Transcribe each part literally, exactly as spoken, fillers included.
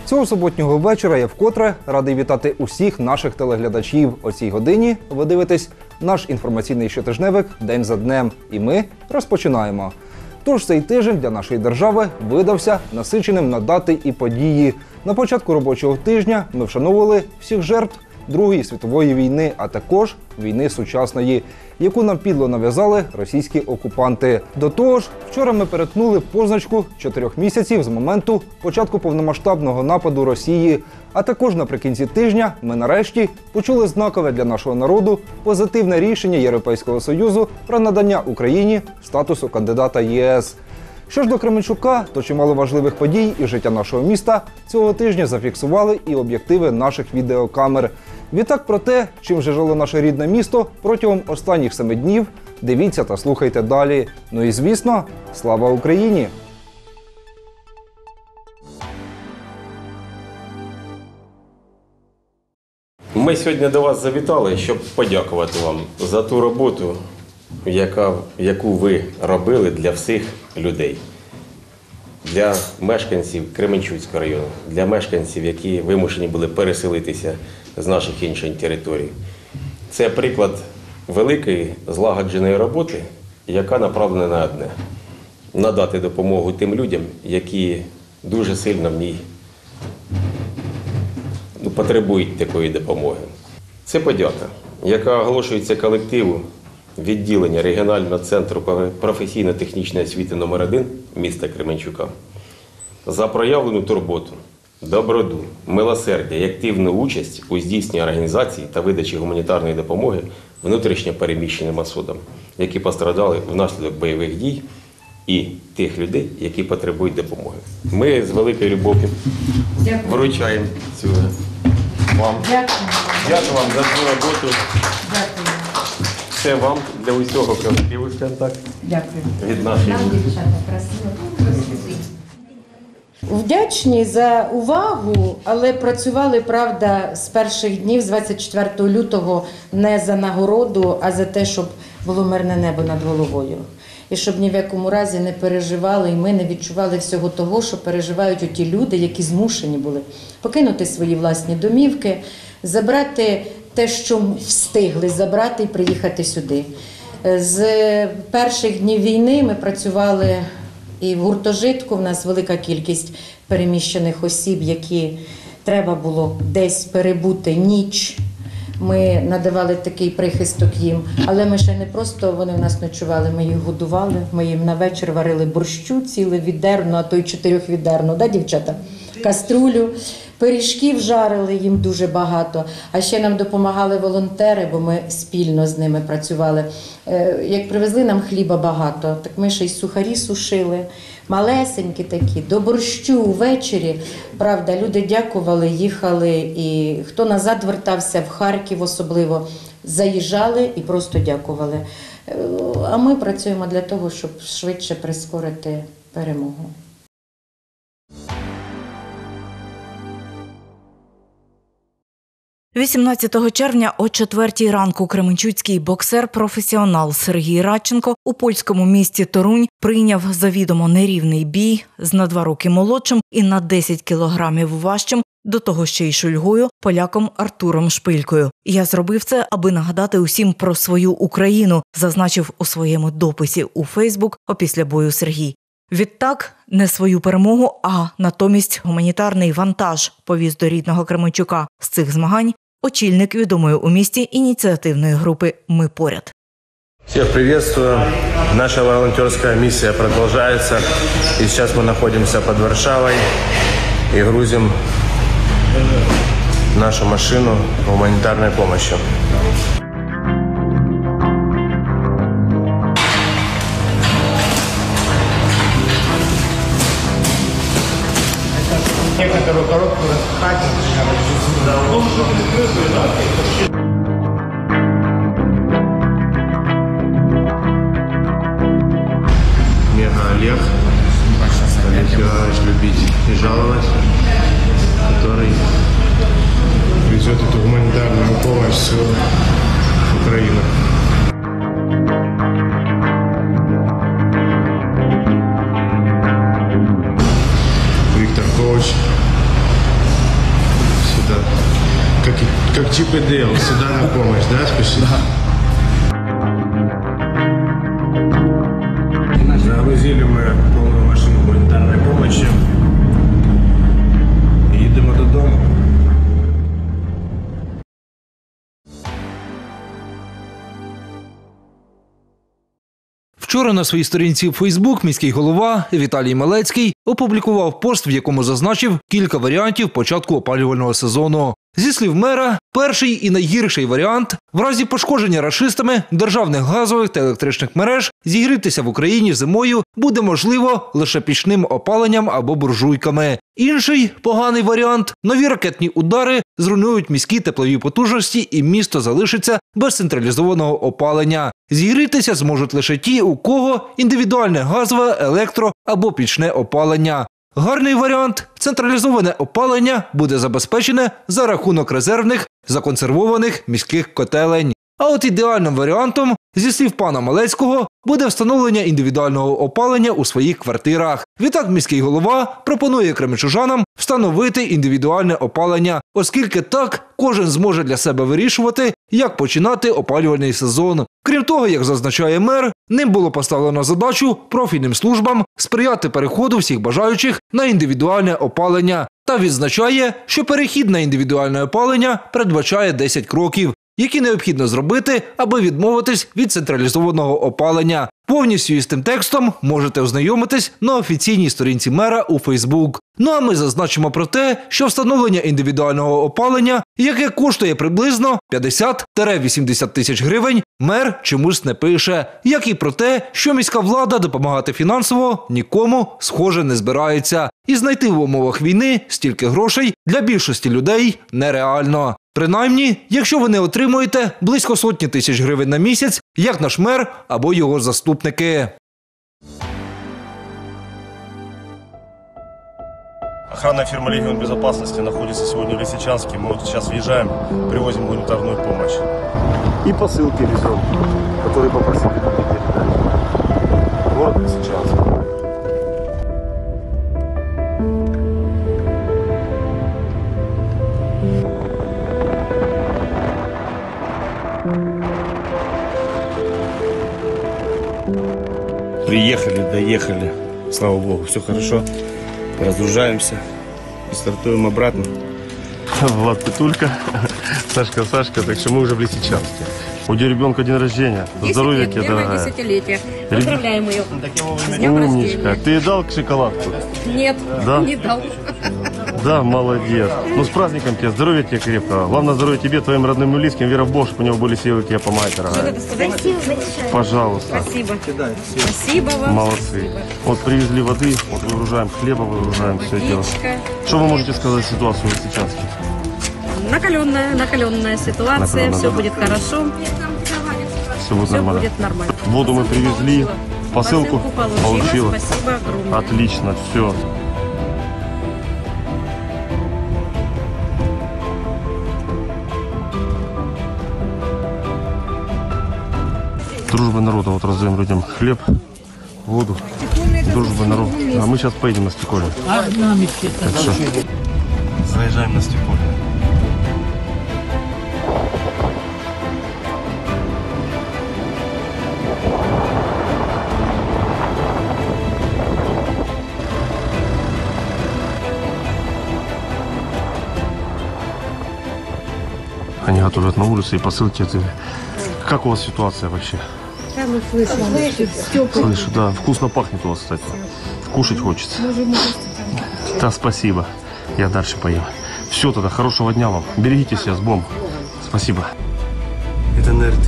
Цього суботнього вечора я вкотре радий вітати усіх наших телеглядачів. О цій годині ви дивитесь наш інформаційний щотижневик «День за днем». І ми розпочинаємо. Тож цей тиждень для нашої держави видався насиченим на дати і події. На початку робочого тижня ми вшановували всіх жертв Другої світової війни, а також війни сучасної, яку нам підло нав'язали російські окупанти. До того ж, вчора ми перетнули позначку чотирьох місяців з моменту початку повномасштабного нападу Росії. А також наприкінці тижня ми нарешті почули знакове для нашого народу позитивне рішення Європейського Союзу про надання Україні статусу кандидата ЄС. Що ж до Кременчука, то чимало важливих подій і життя нашого міста цього тижня зафіксували і об'єктиви наших відеокамер. Відтак про те, чим же жило наше рідне місто протягом останніх семи днів, дивіться та слухайте далі. Ну і звісно, слава Україні! Ми сьогодні до вас завітали, щоб подякувати вам за ту роботу, яка, яку ви робили для всіх людей. Для мешканців Кременчуцького району, для мешканців, які вимушені були переселитися з наших інших територій. Це приклад великої злагодженої роботи, яка направлена на одне – надати допомогу тим людям, які дуже сильно в ній ну, потребують такої допомоги. Це подяка, яка оголошується колективу відділення регіонального центру професійно-технічної освіти номер один міста Кременчука за проявлену турботу, доброту, милосердя і активну участь у здійсненні організації та видачі гуманітарної допомоги внутрішньо переміщеним особам, які постраждали внаслідок бойових дій, і тих людей, які потребують допомоги. Ми з великою любов'ю вручаємо цю вам. Дякую. Дякую вам за цю роботу. Дякую. Це вам для усього колективу, скажімо так. Дякую. Від нашої. Нам, дівчата, красиво. Вдячні за увагу, але працювали, правда, з перших днів, з двадцять четвертого лютого, не за нагороду, а за те, щоб було мирне небо над головою. І щоб ні в якому разі не переживали, і ми не відчували всього того, що переживають оті люди, які змушені були покинути свої власні домівки, забрати те, що встигли забрати і приїхати сюди. З перших днів війни ми працювали і в гуртожитку, в нас велика кількість переміщених осіб, які треба було десь перебути ніч. Ми надавали такий прихисток їм, але ми ще не просто, вони в нас ночували, ми їх годували, ми їм на вечір варили борщу, ціле відерно, а то й чотирьохвідерно, да, дівчата? Каструлю, пиріжків жарили їм дуже багато, а ще нам допомагали волонтери, бо ми спільно з ними працювали. Як привезли нам хліба багато, так ми ще й сухарі сушили, малесенькі такі, до борщу ввечері. Правда, люди дякували, їхали, і хто назад вертався, в Харків особливо, заїжджали і просто дякували. А ми працюємо для того, щоб швидше прискорити перемогу. вісімнадцятого червня о четвертій ранку кременчуцький боксер-професіонал Сергій Радченко у польському місті Торунь прийняв завідомо нерівний бій з на два роки молодшим і на десять кілограмів важчим, до того ще й шульгою, поляком Артуром Шпилькою. «Я зробив це, аби нагадати усім про свою Україну», зазначив у своєму дописі у Фейсбук опісля бою Сергій. Відтак, не свою перемогу, а натомість гуманітарний вантаж повіз до рідного Кременчука. З цих змагань очільник відомої у місті ініціативної групи «Ми поряд». Всех приветствую. Наша волонтерская миссия продолжается. И сейчас мы находимся под Варшавой и грузим нашу машину гуманитарной помощью. Некоторую коробку распихать, Мега Олег, Олег Иванович любить и жаловать, который везет эту гуманитарную помощь в всю Украину. Виктор Коуч, Как Чип и Дейл, всегда на помощь, да, спешит? Загрузили мы полную машину гуманитарной помощи. И едем додому. Вчора на своїй сторінці в Facebook міський голова Віталій Малецький опублікував пост, в якому зазначив кілька варіантів початку опалювального сезону. Зі слів мера, перший і найгірший варіант – в разі пошкодження рашистами державних газових та електричних мереж зігрітися в Україні зимою буде можливо лише пічним опаленням або буржуйками. Інший поганий варіант – нові ракетні удари зруйнують міські теплові потужності і місто залишиться без централізованого опалення. Зігрітися зможуть лише ті, у кого індивідуальне газове, електро або пічне опалення. Гарний варіант – централізоване опалення буде забезпечене за рахунок резервних, законсервованих міських котелень. А от ідеальним варіантом, зі слів пана Малецького, буде встановлення індивідуального опалення у своїх квартирах. Відтак міський голова пропонує кременчужанам встановити індивідуальне опалення, оскільки так кожен зможе для себе вирішувати, як починати опалювальний сезон. Крім того, як зазначає мер, ним було поставлено задачу профільним службам сприяти переходу всіх бажаючих на індивідуальне опалення. Та відзначає, що перехід на індивідуальне опалення передбачає десять кроків, які необхідно зробити, аби відмовитись від централізованого опалення. Повністю із тим текстом можете ознайомитись на офіційній сторінці мера у Фейсбук. Ну а ми зазначимо про те, що встановлення індивідуального опалення, яке коштує приблизно п'ятдесят - вісімдесят тисяч гривень, мер чомусь не пише. Як і про те, що міська влада допомагати фінансово нікому, схоже, не збирається. І знайти в умовах війни стільки грошей для більшості людей нереально. Принаймні, якщо ви не отримуєте близько сотні тисяч гривень на місяць, як наш мер або його заступники. Охранная фирма «Легион безопасности» находится сегодня в Лисичанске. Мы вот сейчас въезжаем, привозим гуманитарную помощь. И посылки везем, которые попросили люди передать. Город Лисичанск. Приехали, доехали. Слава богу, все хорошо. Разгружаемся и стартуем обратно. Влад Петулька, Сашка, Сашка, так что мы уже в Лисичанске. У тебя ребенка день рождения. Здоровья тебе, дорогая. десятилетие. Поздравляем ее. С днем Умничка. рождения. Ты дал шоколадку? Нет, Да? не дал. Да, молодец. Ну, с праздником тебя, здоровья тебе крепкого. Главное, здоровья тебе, твоим родным и близким. Вера в Бога, чтобы у него были силы тебе помогать, дорогая. Спасибо большое. Пожалуйста. Спасибо. Спасибо вам. Молодцы. Вот привезли воды, вот выгружаем хлеба, выгружаем все дело. Водичка. Что вы можете сказать о ситуации в Лисичанске? Накаленная, накаленная ситуация. Накаленная, Все да. будет хорошо. Все будет Все нормально. будет нормально. Воду мы привезли, посылку получила. получила. Спасибо огромное. Отлично, все. Дружба народа, вот раздаем людям хлеб, воду. Дружба народа. А мы сейчас поедем на Стеколье. Так что заезжаем на Стеколье. Они готовят на улице и посылки. Это- Как у вас ситуация вообще? Слышу, да. Вкусно пахнет у вас, кстати. Кушать хочется. Да, спасибо. Я дальше поем. Все тогда, хорошего дня вам. Берегите себя с Богом. Спасибо. Это на эр тэ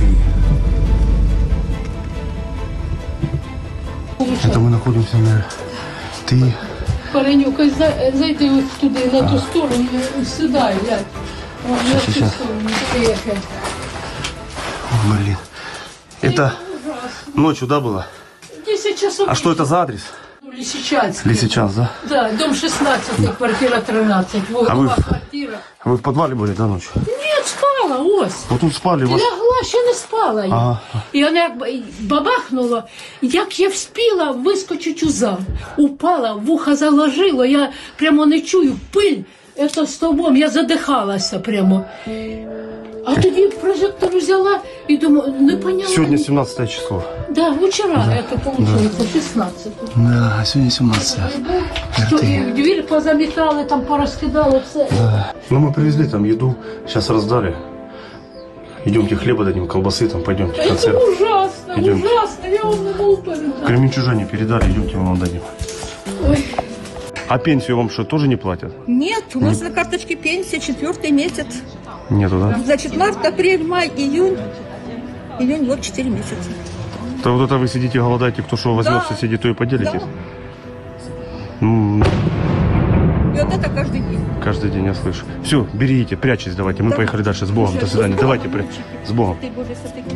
и. Это мы находимся на эр тэ и. Паренюк, ось за- зайди ось туди, на ту сторону, сюди, глянь. О, на цю Сейчас. сторону, приїхай. О, блин. Это ночью, да, было? десять часов. А что это за адрес? Лисичанск. Лисичанск, да? Да, дом шестнадцать, квартира тринадцать. А Вуглова вы- квартира. Вы в подвале были, да, ночью? Ні, спала, ось. Вот тут спали, вас... Лягла, ще не спала я. Ага. І вона як бабахнула, як я вспіла вискочити у зал. Упала, вуха заложило, я прямо не чую, пиль це стовбом, я задихалася прямо. А тоді прожектор взяла і думаю, не поняла. Сегодня семнадцатое число. Да, вчора да. це получилось, шістнадцяте. Да, сегодня семнадцатое. Що, і двір позамітали, там порозкидали все. Да. Ну мы привезли там еду, сейчас раздали. Идемте хлеба дадим, колбасы там, пойдемте Це концерт. ужасно, Идем. ужасно, я вам не можу передати. Кременчужане передали, идемте мы вам дадим. Ой. А пенсию вам что, тоже не платят? Нет, у нас на карточке пенсия четвертый месяц. Нету, да? Значит, март, апрель, май, июнь. Июнь, вот четыре месяца. То вот это вы сидите, голодаете, кто что возьмет, Да. соседи, то и поделитесь? Да. Ну, И вот это каждый день. каждый день я слышу. Все, берите, прячьтесь, давайте. Мы Да. поехали дальше. С Богом, до свидания. Давайте, при... с Богом. Ты, Боже, сотыки.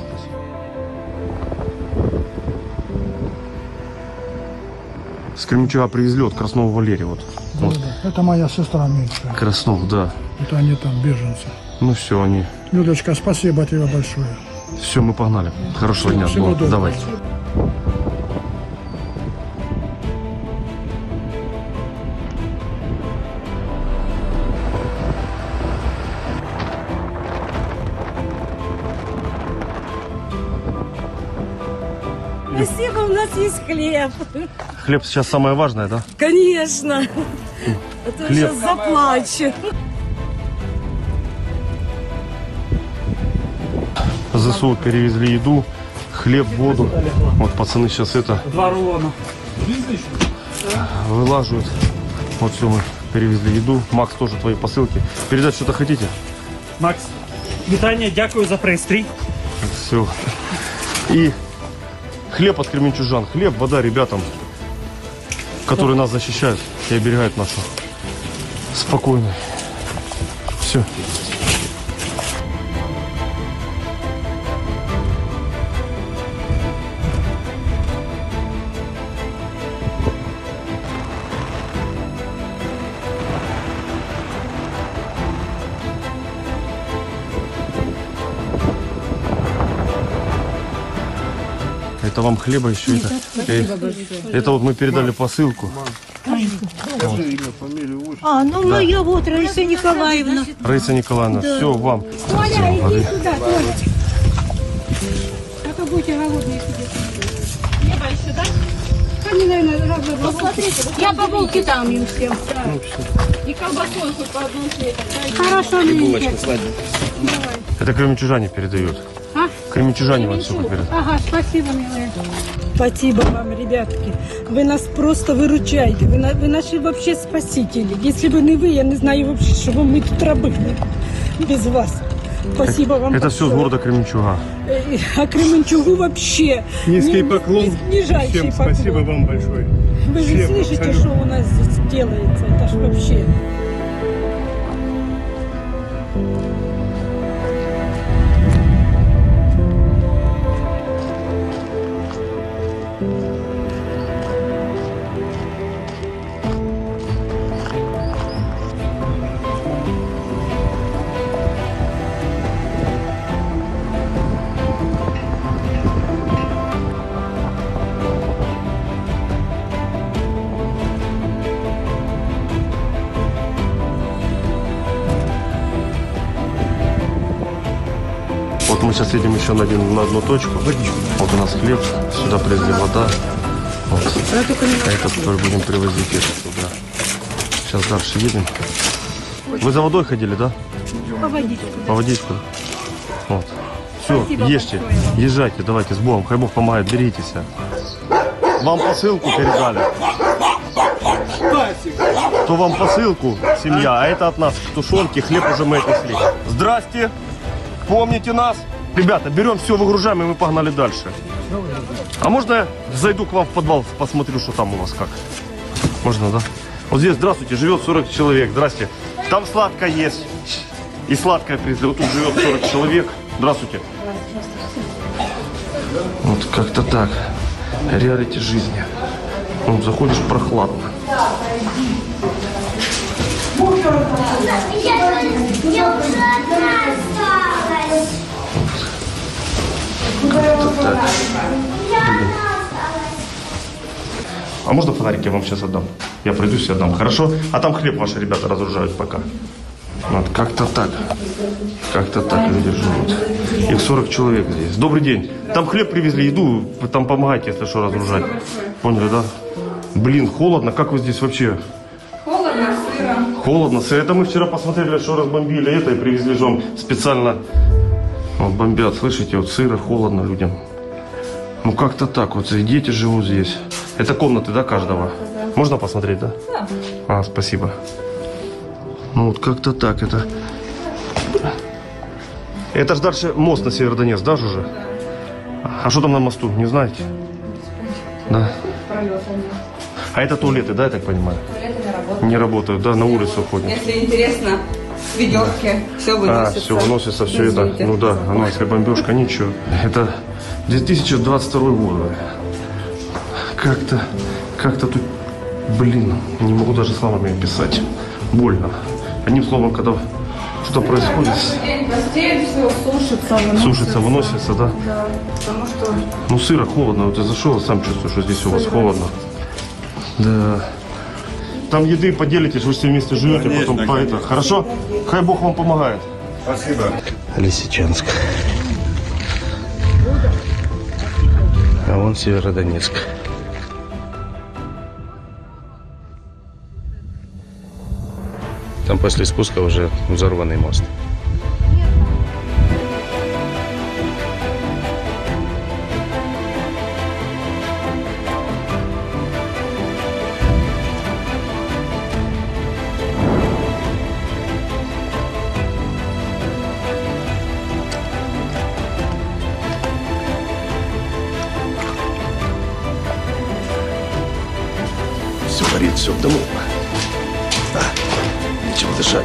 С Кременчуга привезли от Краснова Валерия. Вот. Вот. Это моя сестра меньшая. Краснов, да. Это они там беженцы. Ну все, они. Людочка, спасибо тебе большое. Все, мы погнали. Хорошего дня. с Всего Богом. доброго. Давайте. Спасибо, у нас есть хлеб. Хлеб сейчас самое важное, да? Конечно. А то Хлеб. сейчас заплачу. ЗСУ перевезли еду, хлеб, воду. Вот пацаны сейчас это... Два рулона. Вылаживают. Вот все, мы перевезли еду. Макс, тоже твои посылки. Передать что-то хотите? Макс, вітання, дякую за пристрій. Все. И хлеб от кременчужан. Хлеб, вода ребятам, которые нас защищают и оберегают нашу спокойную. Все. Это вам хлеба еще это. Э, это вот мы передали посылку. А, ну моя вот, Раиса Николаевна. Раиса Николаевна, все вам. Оля, иди сюда, Оля. А то будете голодные сидеть. Не больше, да? Они, наверное, разные. Посмотрите. Я по булке дам им всем. И колбасой хоть по одной хлеб. Хорошо, Лилия. Это кременчужане передают. А? Кременчужане вам все передают. Ага, спасибо, милая. Спасибо вам, ребятки. Вы нас просто выручаете. Вы, на, вы наши вообще спасители. Если бы не вы, я не знаю вообще, что бы мы тут работали без вас. Спасибо вам Это все с большое. города Кременчуга. Э, А Кременчугу вообще. Низкий ни- поклон. ни- Нижайший Всем поклон. спасибо вам большое. Вы же Всем слышите, абсолютно. что у нас здесь делается. Это ж вообще. Вот мы сейчас едем еще на, один, на одну точку. Вот у нас хлеб, сюда привезли вода. Вот. А этот тоже будем привозить это сюда. Сейчас дальше едем. Вы за водой ходили, да? По водичку. По водичку. Вот. Все, Спасибо ешьте, большое вам. езжайте, давайте с Богом. Хай Бог помогает, беритесь. Вам посылку передали. То вам посылку, семья, а это от нас тушенки, хлеб уже мы отнесли. Здрасте, помните нас? Ребята, берем все, выгружаем, и мы погнали дальше. А можно я зайду к вам в подвал, посмотрю, что там у вас как? Можно, да? Вот здесь, здравствуйте, живет сорок человек, здрасте. Там сладкое есть. И сладкое привезли. Вот тут живет сорок человек. Здравствуйте. Вот как-то так. Реалити жизни. Вот, заходишь прохладно. Как-то так. Блин. А можно фонарик я вам сейчас отдам? Я пройдусь и отдам, хорошо? А там хлеб ваши ребята разгружают пока. Вот как-то так. Как-то так люди живут. Их сорок человек здесь. Добрый день. Там хлеб привезли, еду, вы там помогайте, если что, разгружать. Поняли, да? Блин, холодно. Как вы здесь вообще? Холодно, сыро. Холодно, сыро. Это мы вчера посмотрели, что разбомбили это и привезли же вам специально. Вот бомбят, слышите, вот сыро, холодно людям. Ну как-то так, вот дети живут здесь. Это комнаты, да, каждого? Можно посмотреть, да? Да. А, спасибо. Ну вот как-то так это. Это же дальше мост на Северодонецк, да, уже? А что там на мосту, не знаете? Да. А это туалеты, да, я так понимаю? Туалеты не работают. Не работают, да, на улицу ходят. Если интересно, с ведерки, да. Все выносится. А, все выносится, все это. Ну да, ну если бомбежка, ничего. Это две тысячи двадцать второй год. Как-то, как-то тут, блин, не могу даже словами описать. Больно. Одним словом, когда что происходит. День постель, все сушится, выносится. Сушится, выносится, да? Да, потому что... Ну сыро, холодно. Вот я зашел, сам чувствую, что здесь у вас холодно. Да. Там еды поделитесь, вы все вместе живете, конечно, потом по это. Хорошо? Хай Бог вам помогает. Спасибо. Лисичанск. А вон Северодонецк. Там после спуска уже взорванный мост. Все горит, все в дыму. А, нечего дышать.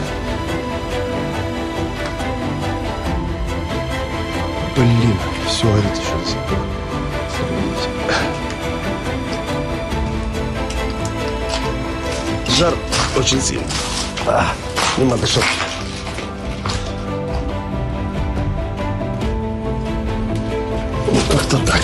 Блин, все горит еще раз. Жар очень сильный. А, не надо дышать. Ну, как-то так.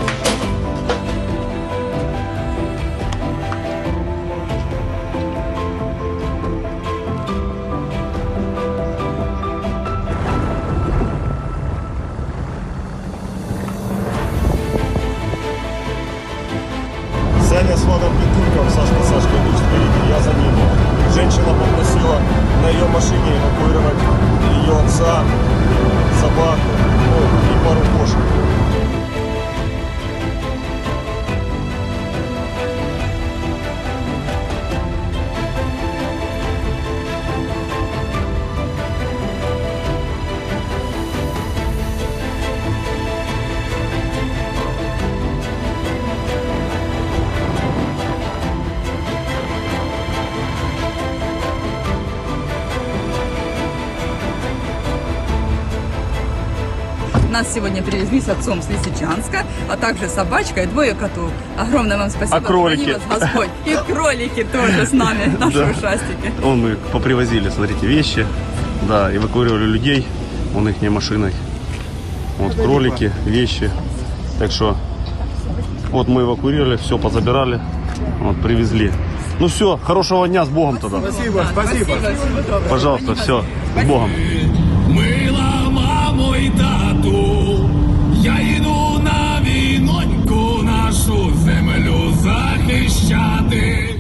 Саня с Владом Петурком, Сашка, Сашка идут впереди, я за ними. Женщина попросила на ее машине эвакуировать ее отца, собаку, ну, и пару кошек. Нас сегодня привезли с отцом с Лисичанска, а также собачка и двое котов. Огромное вам спасибо. А кролики? Храни вас Господь. И кролики тоже с нами, наши Да. ушастики. Он мы попривозили, смотрите, вещи, да, эвакуировали людей, он их машиной. Вот кролики, вещи. Так что вот мы эвакуировали, все позабирали, вот привезли. Ну все, хорошего дня, с Богом тогда. Спасибо, спасибо. Пожалуйста, все, с Богом. Мила мамо й тату, я йду на війноньку нашу землю захищати.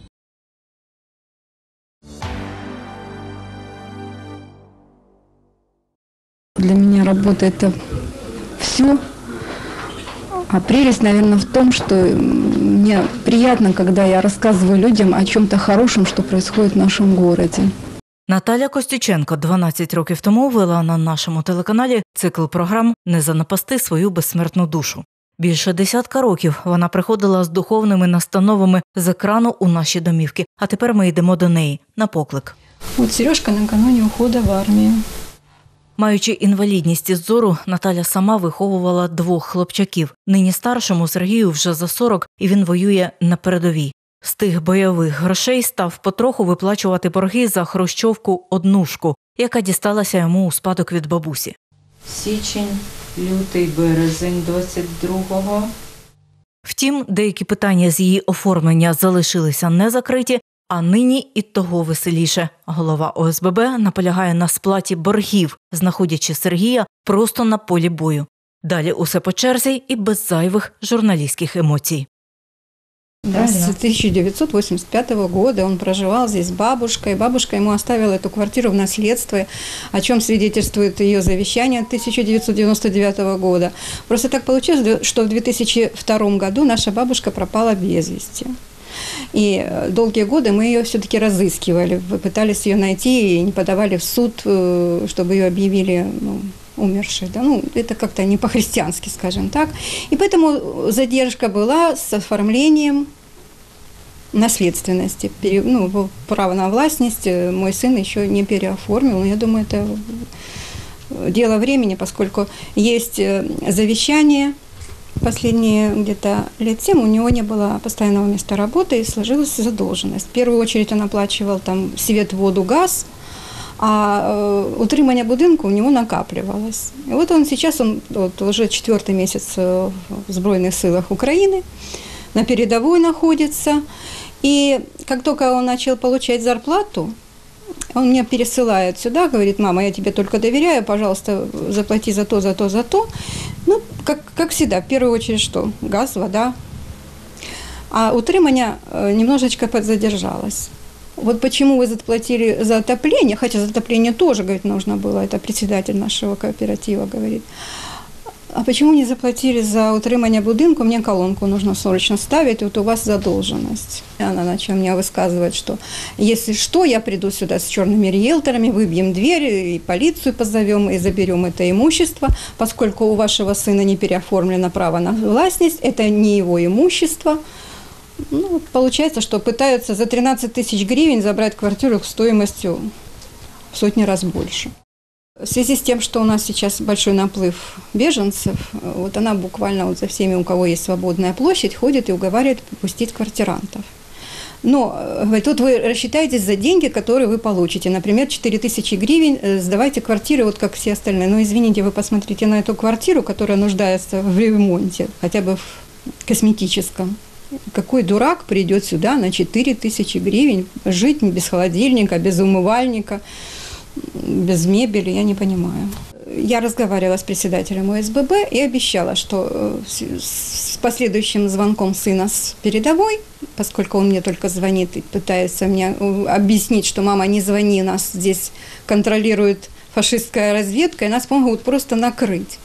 Для меня работа – это все. А прелесть, наверное, в том, что мне приятно, когда я рассказываю людям о чем-то хорошем, что происходит в нашем городе. Наталя Костюченко дванадцять років тому вела на нашому телеканалі цикл програм «Не занапасти свою безсмертну душу». Більше десятка років вона приходила з духовними настановами з екрану у наші домівки, а тепер ми йдемо до неї на поклик. От Сережка накануне уходу в армію. Маючи інвалідність із зору, Наталя сама виховувала двох хлопчаків. Нині старшому Сергію вже за сорок, і він воює на передовій. З тих бойових грошей став потроху виплачувати борги за хрущовку «Однушку», яка дісталася йому у спадок від бабусі. Січень, лютий, березень двадцять другого. Втім, деякі питання з її оформлення залишилися незакриті, а нині і того веселіше. Голова О С Б Б наполягає на сплаті боргів, знаходячи Сергія просто на полі бою. Далі усе по черзі і без зайвих журналістських емоцій. Да, с тысяча девятьсот восемьдесят пятого года он проживал здесь с бабушкой. Бабушка ему оставила эту квартиру в наследство, о чем свидетельствует ее завещание тысяча девятьсот девяносто девятого года. Просто так получилось, что в две тысячи втором году наша бабушка пропала без вести. И долгие годы мы ее все-таки разыскивали, пытались ее найти и не подавали в суд, чтобы ее объявили, ну, умершей. Да? Ну, это как-то не по-христиански, скажем так. И поэтому задержка была с оформлением наследственности. Ну, право на властность мой сын еще не переоформил. Но я думаю, это дело времени, поскольку есть завещание. Последние где-то лет семь у него не было постоянного места работы и сложилась задолженность. В первую очередь он оплачивал там свет, воду, газ, а э, утримание будинку у него накапливалось. И вот он сейчас, он вот, уже четвертый месяц в Збройных силах Украины, на передовой находится. И как только он начал получать зарплату, он мне пересылает сюда, говорит: мама, я тебе только доверяю, пожалуйста, заплати за то, за то, за то. Ну, как, как всегда, в первую очередь что? Газ, вода. А утримание немножечко подзадержалось. Вот почему вы заплатили за отопление, хотя за отопление тоже, говорит, нужно было, это председатель нашего кооператива говорит. А почему не заплатили за утримание будинку? Мне колонку нужно срочно ставить, вот у вас задолженность. Она начала мне высказывать, что если что, я приду сюда с черными риэлторами, выбьем дверь, и полицию позовем, и заберем это имущество, поскольку у вашего сына не переоформлено право на властность, это не его имущество. Ну, получается, что пытаются за тринадцать тысяч гривен забрать квартиру стоимостью в сотни раз больше. В связи с тем, что у нас сейчас большой наплыв беженцев, вот она буквально вот за всеми, у кого есть свободная площадь, ходит и уговаривает пустить квартирантов. Но, говорит, тут вы рассчитаетесь за деньги, которые вы получите. Например, четыре тысячи гривен, сдавайте квартиры, вот как все остальные. Но, извините, вы посмотрите на эту квартиру, которая нуждается в ремонте, хотя бы в косметическом. Какой дурак придет сюда на четыре тысячи гривен жить без холодильника, без умывальника, без мебели, я не понимаю. Я разговаривала с председателем О С Б Б и обещала, что с последующим звонком сына с передовой, поскольку он мне только звонит и пытается мне объяснить, что мама, не звони, нас здесь контролирует фашистская разведка, и нас могут просто накрыть.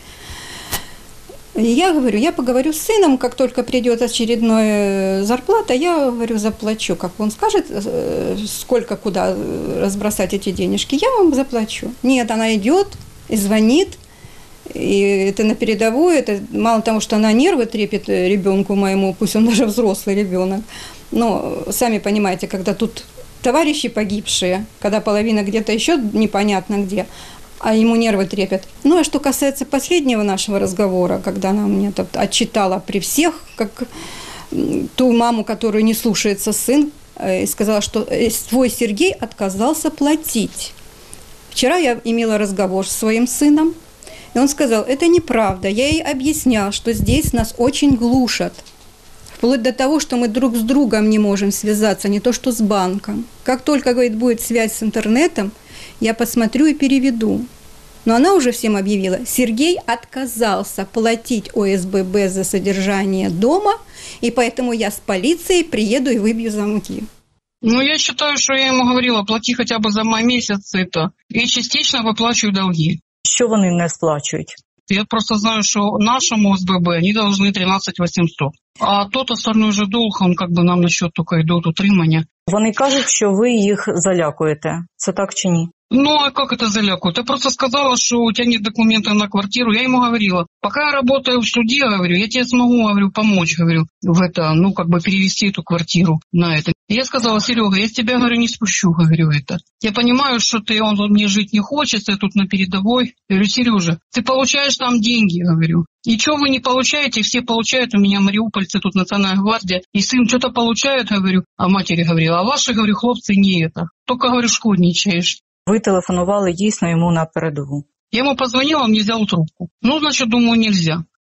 И я говорю, я поговорю с сыном, как только придет очередная зарплата, я говорю, заплачу. Как он скажет, сколько, куда разбросать эти денежки, я вам заплачу. Нет, она идет и звонит, и это на передовую, это мало того, что она нервы трепет ребенку моему, пусть он даже взрослый ребенок, но сами понимаете, когда тут товарищи погибшие, когда половина где-то еще непонятно где, а ему нервы трепят. Ну, а что касается последнего нашего разговора, когда она мне тут отчитала при всех, как ту маму, которую не слушается сын, и сказала, что твой Сергей отказался платить. Вчера я имела разговор с своим сыном, и он сказал, это неправда. Я ей объяснял, что здесь нас очень глушат. Вплоть до того, что мы друг с другом не можем связаться, не то что с банком. Как только, говорит, будет связь с интернетом, я посмотрю и переведу. Но она уже всем объявила, Сергей отказался платить О С Б Б за содержание дома, и поэтому я с полицией приеду и выбью замки. Ну, я считаю, что я ему говорила, плати хотя бы за май месяц это, и частично выплачиваю долги. Що вони не сплачують? Я просто знаю, что нашему О С Б Б они должны тринадцать восемьсот. А тот остальной же долг, он как бы нам на счет только идет утримания. Вони кажуть, що ви їх залякуєте. Це так чи ні? Ну, а как это залякают? Я просто сказала, что у тебя нет документов на квартиру. Я ему говорила, пока я работаю в суде, говорю, я тебе смогу, говорю, помочь, говорю, в это, ну, как бы перевести эту квартиру на это. И я сказала, Серега, я с тебя, говорю, не спущу, говорю, это. Я понимаю, что ты, он тут мне жить не хочется, я тут на передовой. Я говорю, Сережа, ты получаешь там деньги, говорю. И что вы не получаете, все получают, у меня мариупольцы, тут Национальная гвардия, и сын что-то получает, говорю, а матери говорила, а ваши, говорю, хлопцы не это, только, говорю, шкодничаешь. Ви телефонували дійсно йому на передову? Я ему позвонила, он не взял трубку. Ну, значит, думаю, нельзя.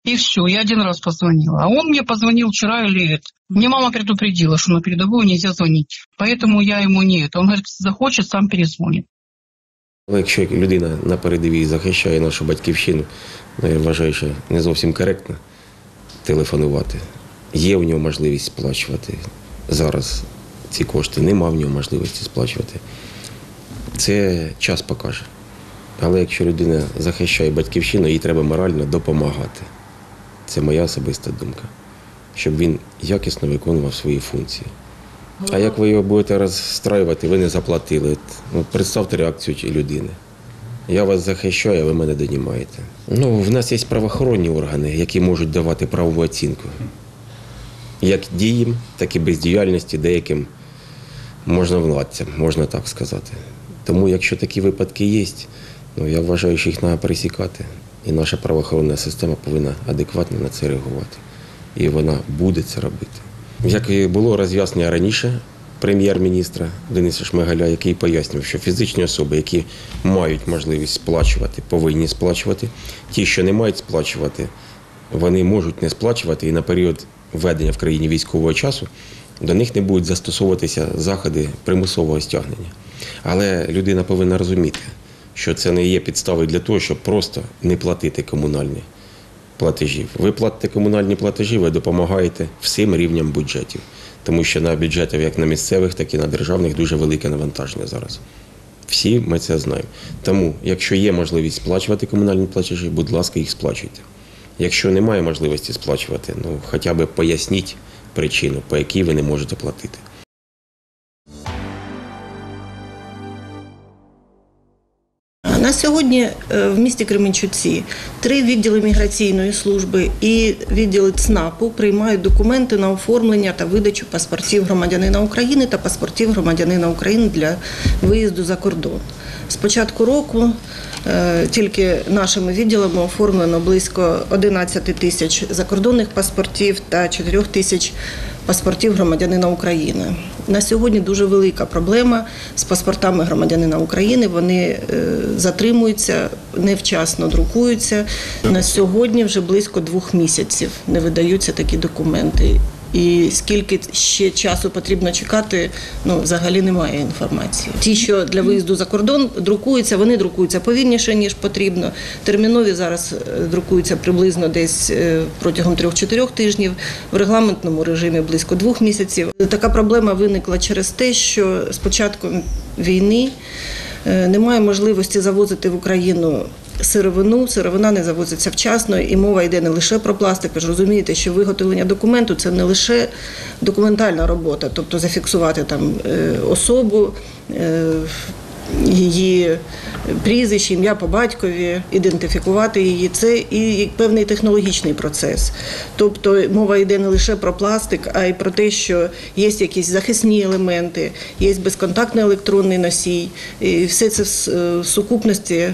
И все, я один раз позвонила. А он мне позвонил вчера или это. Мне мама предупредила, что на передовую нельзя звонить. Поэтому я ему не это. Он говорит, захочет, сам перезвонит. Але якщо людина на передовій захищає нашу батьківщину, ну, я вважаю, що не зовсім коректно телефонувати. Є в нього можливість сплачувати. Зараз ці кошти, нема в нього можливості сплачувати. Це час покаже. Але якщо людина захищає батьківщину, їй треба морально допомагати. Це моя особиста думка. Щоб він якісно виконував свої функції. А як ви його будете розстраювати, ви не заплатили. Ну, представте реакцію людини. Я вас захищаю, а ви мене донімаєте. Ну, в нас є правоохоронні органи, які можуть давати правову оцінку. Як діям, так і бездіяльності деяким можновладцям, можна так сказати. Тому, якщо такі випадки є, ну, я вважаю, що їх треба пересікати. І наша правоохоронна система повинна адекватно на це реагувати. І вона буде це робити. Як і було роз'яснення раніше прем'єр-міністра Дениса Шмигаля, який пояснював, що фізичні особи, які мають можливість сплачувати, повинні сплачувати. Ті, що не мають сплачувати, вони можуть не сплачувати, і на період введення в країні військового часу до них не будуть застосовуватися заходи примусового стягнення. Але людина повинна розуміти, що це не є підставою для того, щоб просто не платити комунальні платежів. Ви платите комунальні платежі, ви допомагаєте всім рівням бюджетів. Тому що на бюджетах як на місцевих, так і на державних дуже велике навантаження зараз. Всі ми це знаємо. Тому, якщо є можливість сплачувати комунальні платежі, будь ласка, їх сплачуйте. Якщо немає можливості сплачувати, ну хоча б поясніть причину, по якій ви не можете платити. На сьогодні в місті Кременчуці три відділи міграційної служби і відділи ЦНАПу приймають документи на оформлення та видачу паспортів громадянина України та паспортів громадянина України для виїзду за кордон. З початку року тільки нашими відділами оформлено близько одинадцять тисяч закордонних паспортів та чотири тисяч паспортів громадянина України. На сьогодні дуже велика проблема з паспортами громадянина України. Вони затримуються, невчасно друкуються. На сьогодні вже близько двох місяців не видаються такі документи. І скільки ще часу потрібно чекати, ну, взагалі немає інформації. Ті, що для виїзду за кордон друкуються, вони друкуються повільніше, ніж потрібно. Термінові зараз друкуються приблизно десь протягом трьох-чотирьох тижнів, в регламентному режимі близько двох місяців. Така проблема виникла через те, що з початком війни немає можливості завозити в Україну сировину, сировина не завозиться вчасно, і мова йде не лише про пластик. Ви ж розумієте, що виготовлення документу – це не лише документальна робота, тобто зафіксувати там особу, її прізвище, ім'я по батькові, ідентифікувати її. Це і певний технологічний процес. Тобто мова йде не лише про пластик, а й про те, що є якісь захисні елементи, є безконтактний електронний носій. І все це в сукупності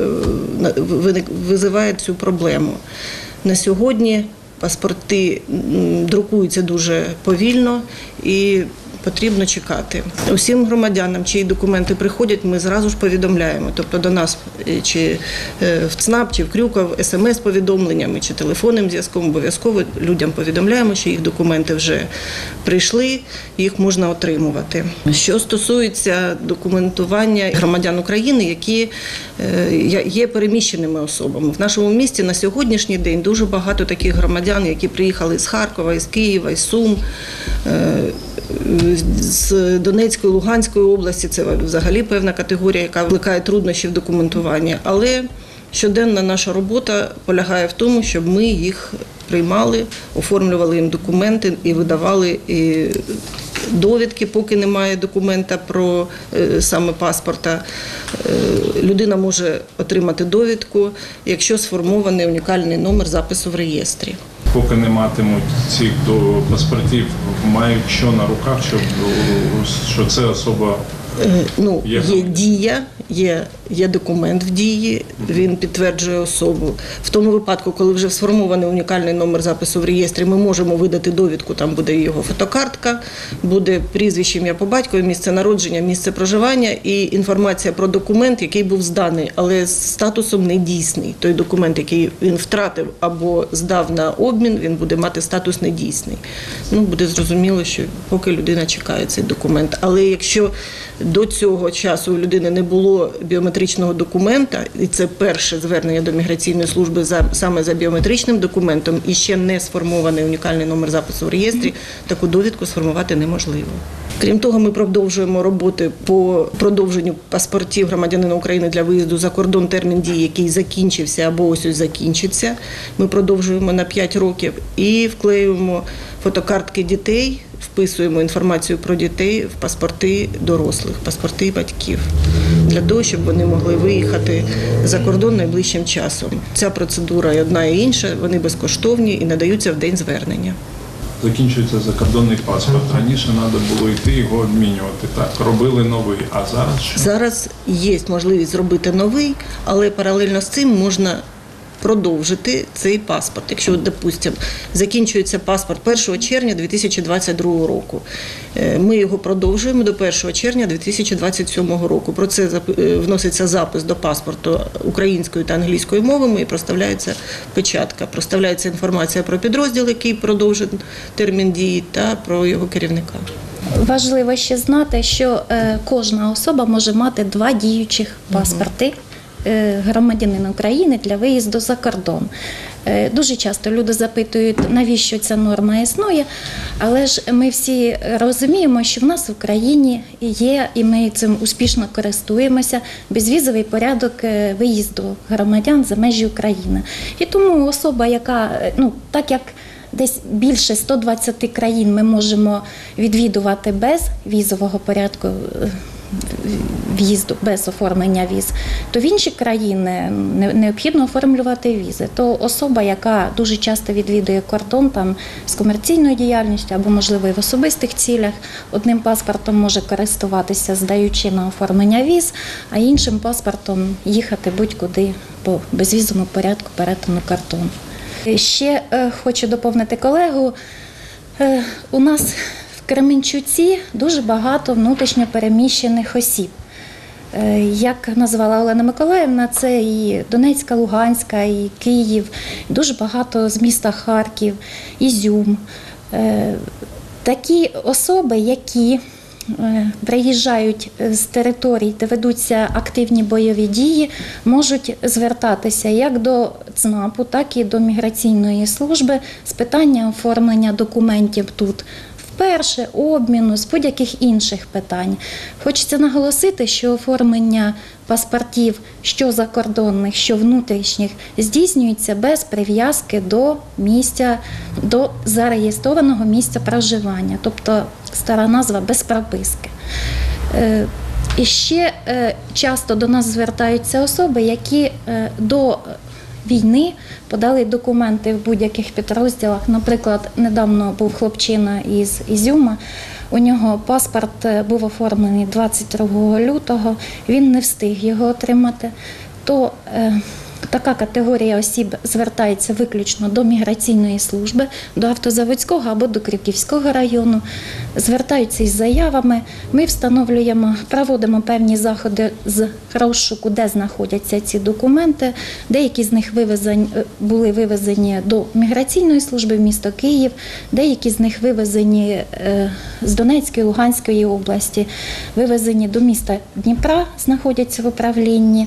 визиває цю проблему. На сьогодні паспорти друкуються дуже повільно і потрібно чекати. Усім громадянам, чиї документи приходять, ми зразу ж повідомляємо. Тобто до нас чи в ЦНАП, чи в Крюков, смс-повідомленнями, чи телефонним зв'язком обов'язково людям повідомляємо, що їх документи вже прийшли, їх можна отримувати. Що стосується документування громадян України, які є переміщеними особами. В нашому місті на сьогоднішній день дуже багато таких громадян, які приїхали з Харкова, із Києва, із Сум, з Донецької, Луганської області. Це взагалі певна категорія, яка викликає труднощі в документуванні. Але щоденна наша робота полягає в тому, щоб ми їх приймали, оформлювали їм документи і видавали і довідки, поки немає документа про саме паспорта. Людина може отримати довідку, якщо сформований унікальний номер запису в реєстрі. Поки не матимуть цих паспортів, мають що на руках, щоб, що це особа Е, Ну, Є є дія, є, є документ в дії, він підтверджує особу. В тому випадку, коли вже сформований унікальний номер запису в реєстрі, ми можемо видати довідку, там буде його фотокартка, буде прізвище, ім'я по батькові, місце народження, місце проживання і інформація про документ, який був зданий, але з статусом недійсний. Той документ, який він втратив або здав на обмін, він буде мати статус недійсний. Ну, буде зрозуміло, що поки людина чекає цей документ. Але якщо до цього часу у людини не було біометричного документа, і це перше звернення до міграційної служби за, саме за біометричним документом, і ще не сформований унікальний номер запису в реєстрі, таку довідку сформувати неможливо. Крім того, ми продовжуємо роботи по продовженню паспортів громадянина України для виїзду за кордон, термін дії, який закінчився або ось ось закінчиться. Ми продовжуємо на п'ять років і вклеюємо фотокартки дітей, вписуємо інформацію про дітей в паспорти дорослих, паспорти батьків, для того, щоб вони могли виїхати за кордон найближчим часом. Ця процедура і одна, і інша, вони безкоштовні і надаються в день звернення. Закінчується закордонний паспорт. Раніше треба було йти його обмінювати. Так, робили новий, а зараз що? Зараз є можливість зробити новий, але паралельно з цим можна продовжити цей паспорт. Якщо, допустимо, закінчується паспорт першого червня дві тисячі двадцять другого року, ми його продовжуємо до першого червня дві тисячі двадцять сьомого року. Про це вноситься запис до паспорту українською та англійською мовами і проставляється печатка. Проставляється інформація про підрозділ, який продовжить термін дії, та про його керівника. Важливо ще знати, що кожна особа може мати два діючих паспорти громадянина України для виїзду за кордон. Дуже часто люди запитують, навіщо ця норма існує, але ж ми всі розуміємо, що в нас в Україні є, і ми цим успішно користуємося, безвізовий порядок виїзду громадян за межі України. І тому особа, яка, ну, так як десь більше ста двадцяти країн ми можемо відвідувати без візового порядку в'їзду, без оформлення віз, то в інші країни необхідно оформлювати візи. То особа, яка дуже часто відвідує кордон там з комерційною діяльністю або, можливо, і в особистих цілях, одним паспортом може користуватися, здаючи на оформлення віз, а іншим паспортом їхати будь-куди по безвізовому порядку перетину кордону. Ще е, хочу доповнити колегу. Е, у нас в Кременчуці дуже багато внутрішньо переміщених осіб. Е, як назвала Олена Миколаївна, це і Донецька, Луганська, і Київ, дуже багато з міста Харків, Ізюм. Е, такі особи, які приїжджають з територій, де ведуться активні бойові дії, можуть звертатися як до ЦНАПу, так і до міграційної служби з питання оформлення документів тут. Вперше, обміну, з будь-яких інших питань. Хочеться наголосити, що оформлення паспортів, що закордонних, що внутрішніх, здійснюється без прив'язки до місця, до зареєстрованого місця проживання, тобто стара назва без прописки. І ще часто до нас звертаються особи, які до війни подали документи в будь-яких підрозділах. Наприклад, недавно був хлопчина із Ізюма, у нього паспорт був оформлений двадцять другого лютого, він не встиг його отримати. То е, така категорія осіб звертається виключно до міграційної служби, до Автозаводського або до Крюківського району, звертаються із заявами, ми встановлюємо, проводимо певні заходи з розшуку, де знаходяться ці документи, деякі з них вивезені, були вивезені до міграційної служби в місто Київ, деякі з них вивезені з Донецької, Луганської області, вивезені до міста Дніпра, знаходяться в управлінні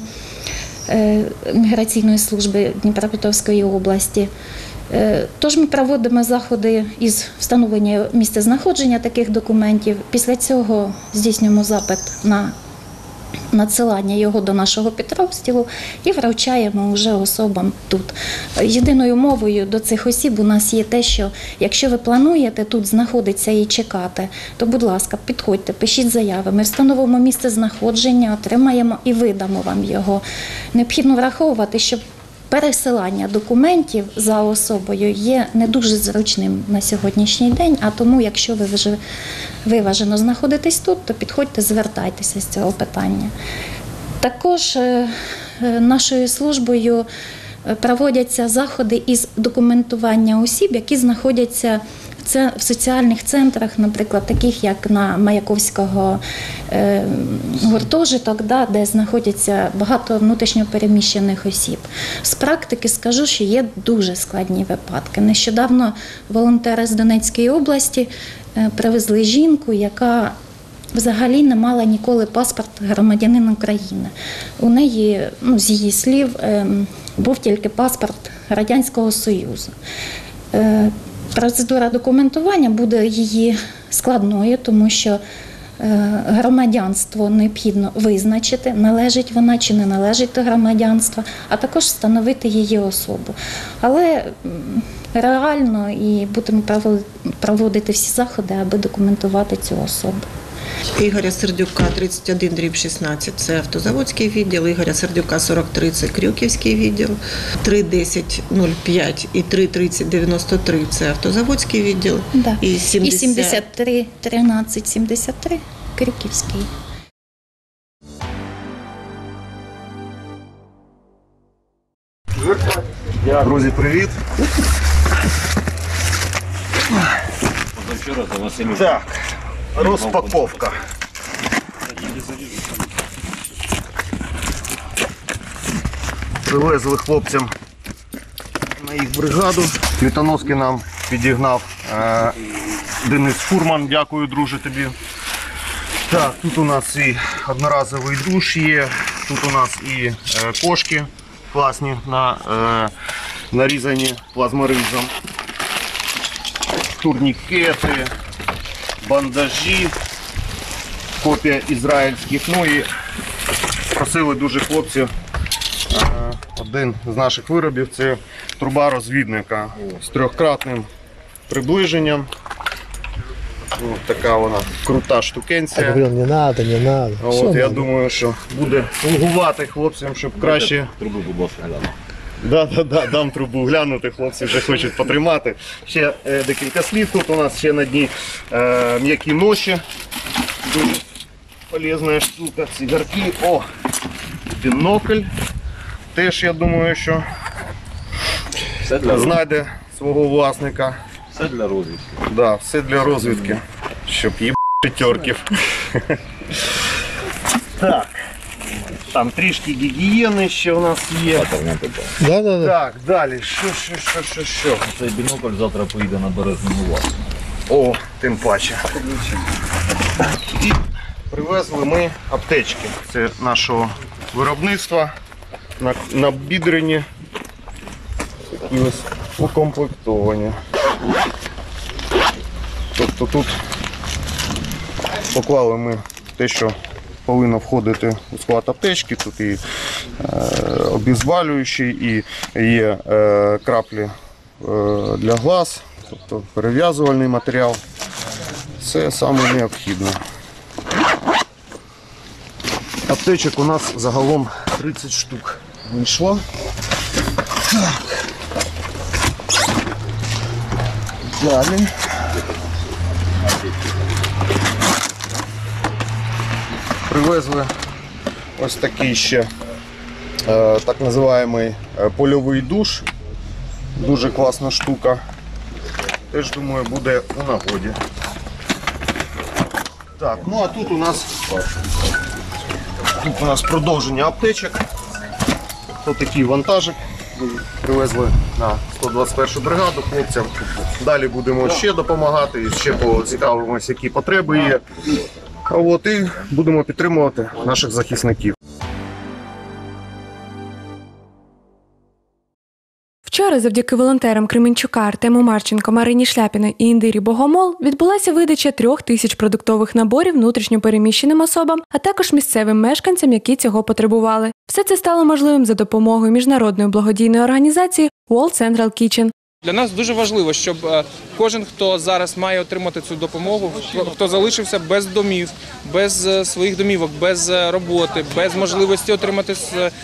міграційної служби Дніпропетровської області. Тож ми проводимо заходи із встановлення місцезнаходження таких документів. Після цього здійснюємо запит на надсилання його до нашого підрозділу і вручаємо вже особам тут. Єдиною мовою до цих осіб у нас є те, що якщо ви плануєте тут знаходитися і чекати, то, будь ласка, підходьте, пишіть заяви, ми встановимо місце знаходження, отримаємо і видамо вам його. Необхідно враховувати, що пересилання документів за особою є не дуже зручним на сьогоднішній день, а тому, якщо ви вже виважено знаходитесь тут, то підходьте, звертайтеся з цього питання. Також нашою службою проводяться заходи із документування осіб, які знаходяться в соціальних центрах, наприклад, таких як на Маяковського е, гуртожиток, да, де знаходяться багато внутрішньопереміщених осіб. З практики скажу, що є дуже складні випадки. Нещодавно волонтери з Донецької області е, привезли жінку, яка взагалі не мала ніколи паспорт громадянина України. У неї, ну, з її слів, е, був тільки паспорт Радянського Союзу. Е, Процедура документування буде її складною, тому що громадянство необхідно визначити, належить вона чи не належить до громадянства, а також встановити її особу. Але реально і будемо проводити всі заходи, аби документувати цю особу. Ігоря Сердюка тридцять один дріб шістнадцять – це автозаводський відділ, Ігоря Сердюка сорок три – це Крюківський відділ, три десять нуль п'ять і три тридцять дев'яносто три – це автозаводський відділ. Да. І сімдесят три тринадцять сімдесят три – Крюківський. Друзі, привіт! Так, розпаковка. Привезли хлопцям на їх бригаду. Квітоноски нам підігнав е, Денис Фурман. Дякую, друже, тобі. Так, тут у нас і одноразовий душ є, тут у нас і е, кошки класні, на, е, нарізані плазморизом. Турнікети, бандажі, копія ізраїльських. Ну і просили дуже хлопці, один з наших виробів – це труба розвідника з трьохкратним приближенням. Ось така вона крута штукенція. Я говорю, не треба, не треба. От, я думаю, що буде слугувати хлопцям, щоб краще... Трубу, будь ласка, глянути. Да, да, да, дам трубу глянути, хлопці вже хочуть потримати. Ще е, декілька слів. Тут у нас ще на дні е, м'які ноші. Дуже полезна штука. Цигарки. О, бінокль. Теж, я думаю, що знайде свого власника. Все для розвідки. Да, все для розвідки, щоб їбати тьорків. Так. Там трішки гігієни ще у нас є. Да, да, да. Так, далі. Що, що, що, що, що? Цей бінокль завтра поїде на Березному Ласу. О, тим паче. І привезли ми аптечки. Це нашого виробництва. На, на бідрені. І ось укомплектовані. Тобто тут поклали ми те, що повинно входити у склад аптечки. Тут і е, обезвалюючий, і є е, краплі е, для глаз, тобто перев'язувальний матеріал. Це саме необхідне. Аптечок у нас загалом тридцять штук вийшло. Так. Далі. Привезли ось такий ще е, так називаємий польовий душ. Дуже класна штука. Теж, думаю, буде у нагоді. Так, ну а тут у нас тут у нас продовження аптечок. Ось такий вантажик. Привезли на сто двадцять першу бригаду хлопцям. Далі будемо ще допомагати, ще поцікавимося, які потреби є. От, і будемо підтримувати наших захисників. Вчора завдяки волонтерам Кременчука Артему Марченко, Марині Шляпіної і Індирі Богомол відбулася видача трьох тисяч продуктових наборів внутрішньопереміщеним особам, а також місцевим мешканцям, які цього потребували. Все це стало можливим за допомогою міжнародної благодійної організації World Central Kitchen. Для нас дуже важливо, щоб кожен, хто зараз має отримати цю допомогу, хто залишився без домів, без своїх домівок, без роботи, без можливості отримати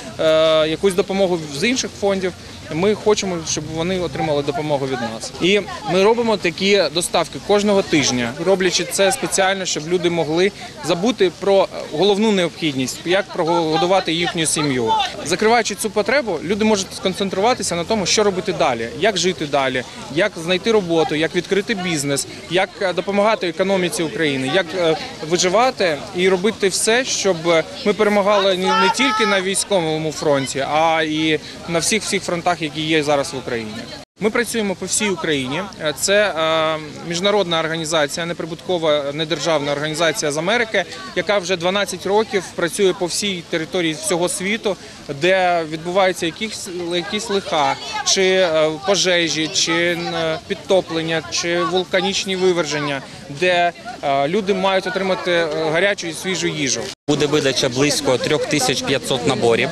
якусь допомогу з інших фондів, ми хочемо, щоб вони отримали допомогу від нас. І ми робимо такі доставки кожного тижня, роблячи це спеціально, щоб люди могли забути про головну необхідність, як прогодувати їхню сім'ю. Закриваючи цю потребу, люди можуть сконцентруватися на тому, що робити далі, як жити далі, як знайти роботу, як відкрити бізнес, як допомагати економіці України, як виживати і робити все, щоб ми перемагали не тільки на військовому фронті, а і на всіх-всіх фронтах, які є зараз в Україні. Ми працюємо по всій Україні. Це міжнародна організація, неприбуткова недержавна організація з Америки, яка вже дванадцять років працює по всій території всього світу, де відбуваються якісь, якісь лиха, чи пожежі, чи підтоплення, чи вулканічні виверження, де люди мають отримати гарячу і свіжу їжу. Буде видача близько три тисячі п'ятсот наборів.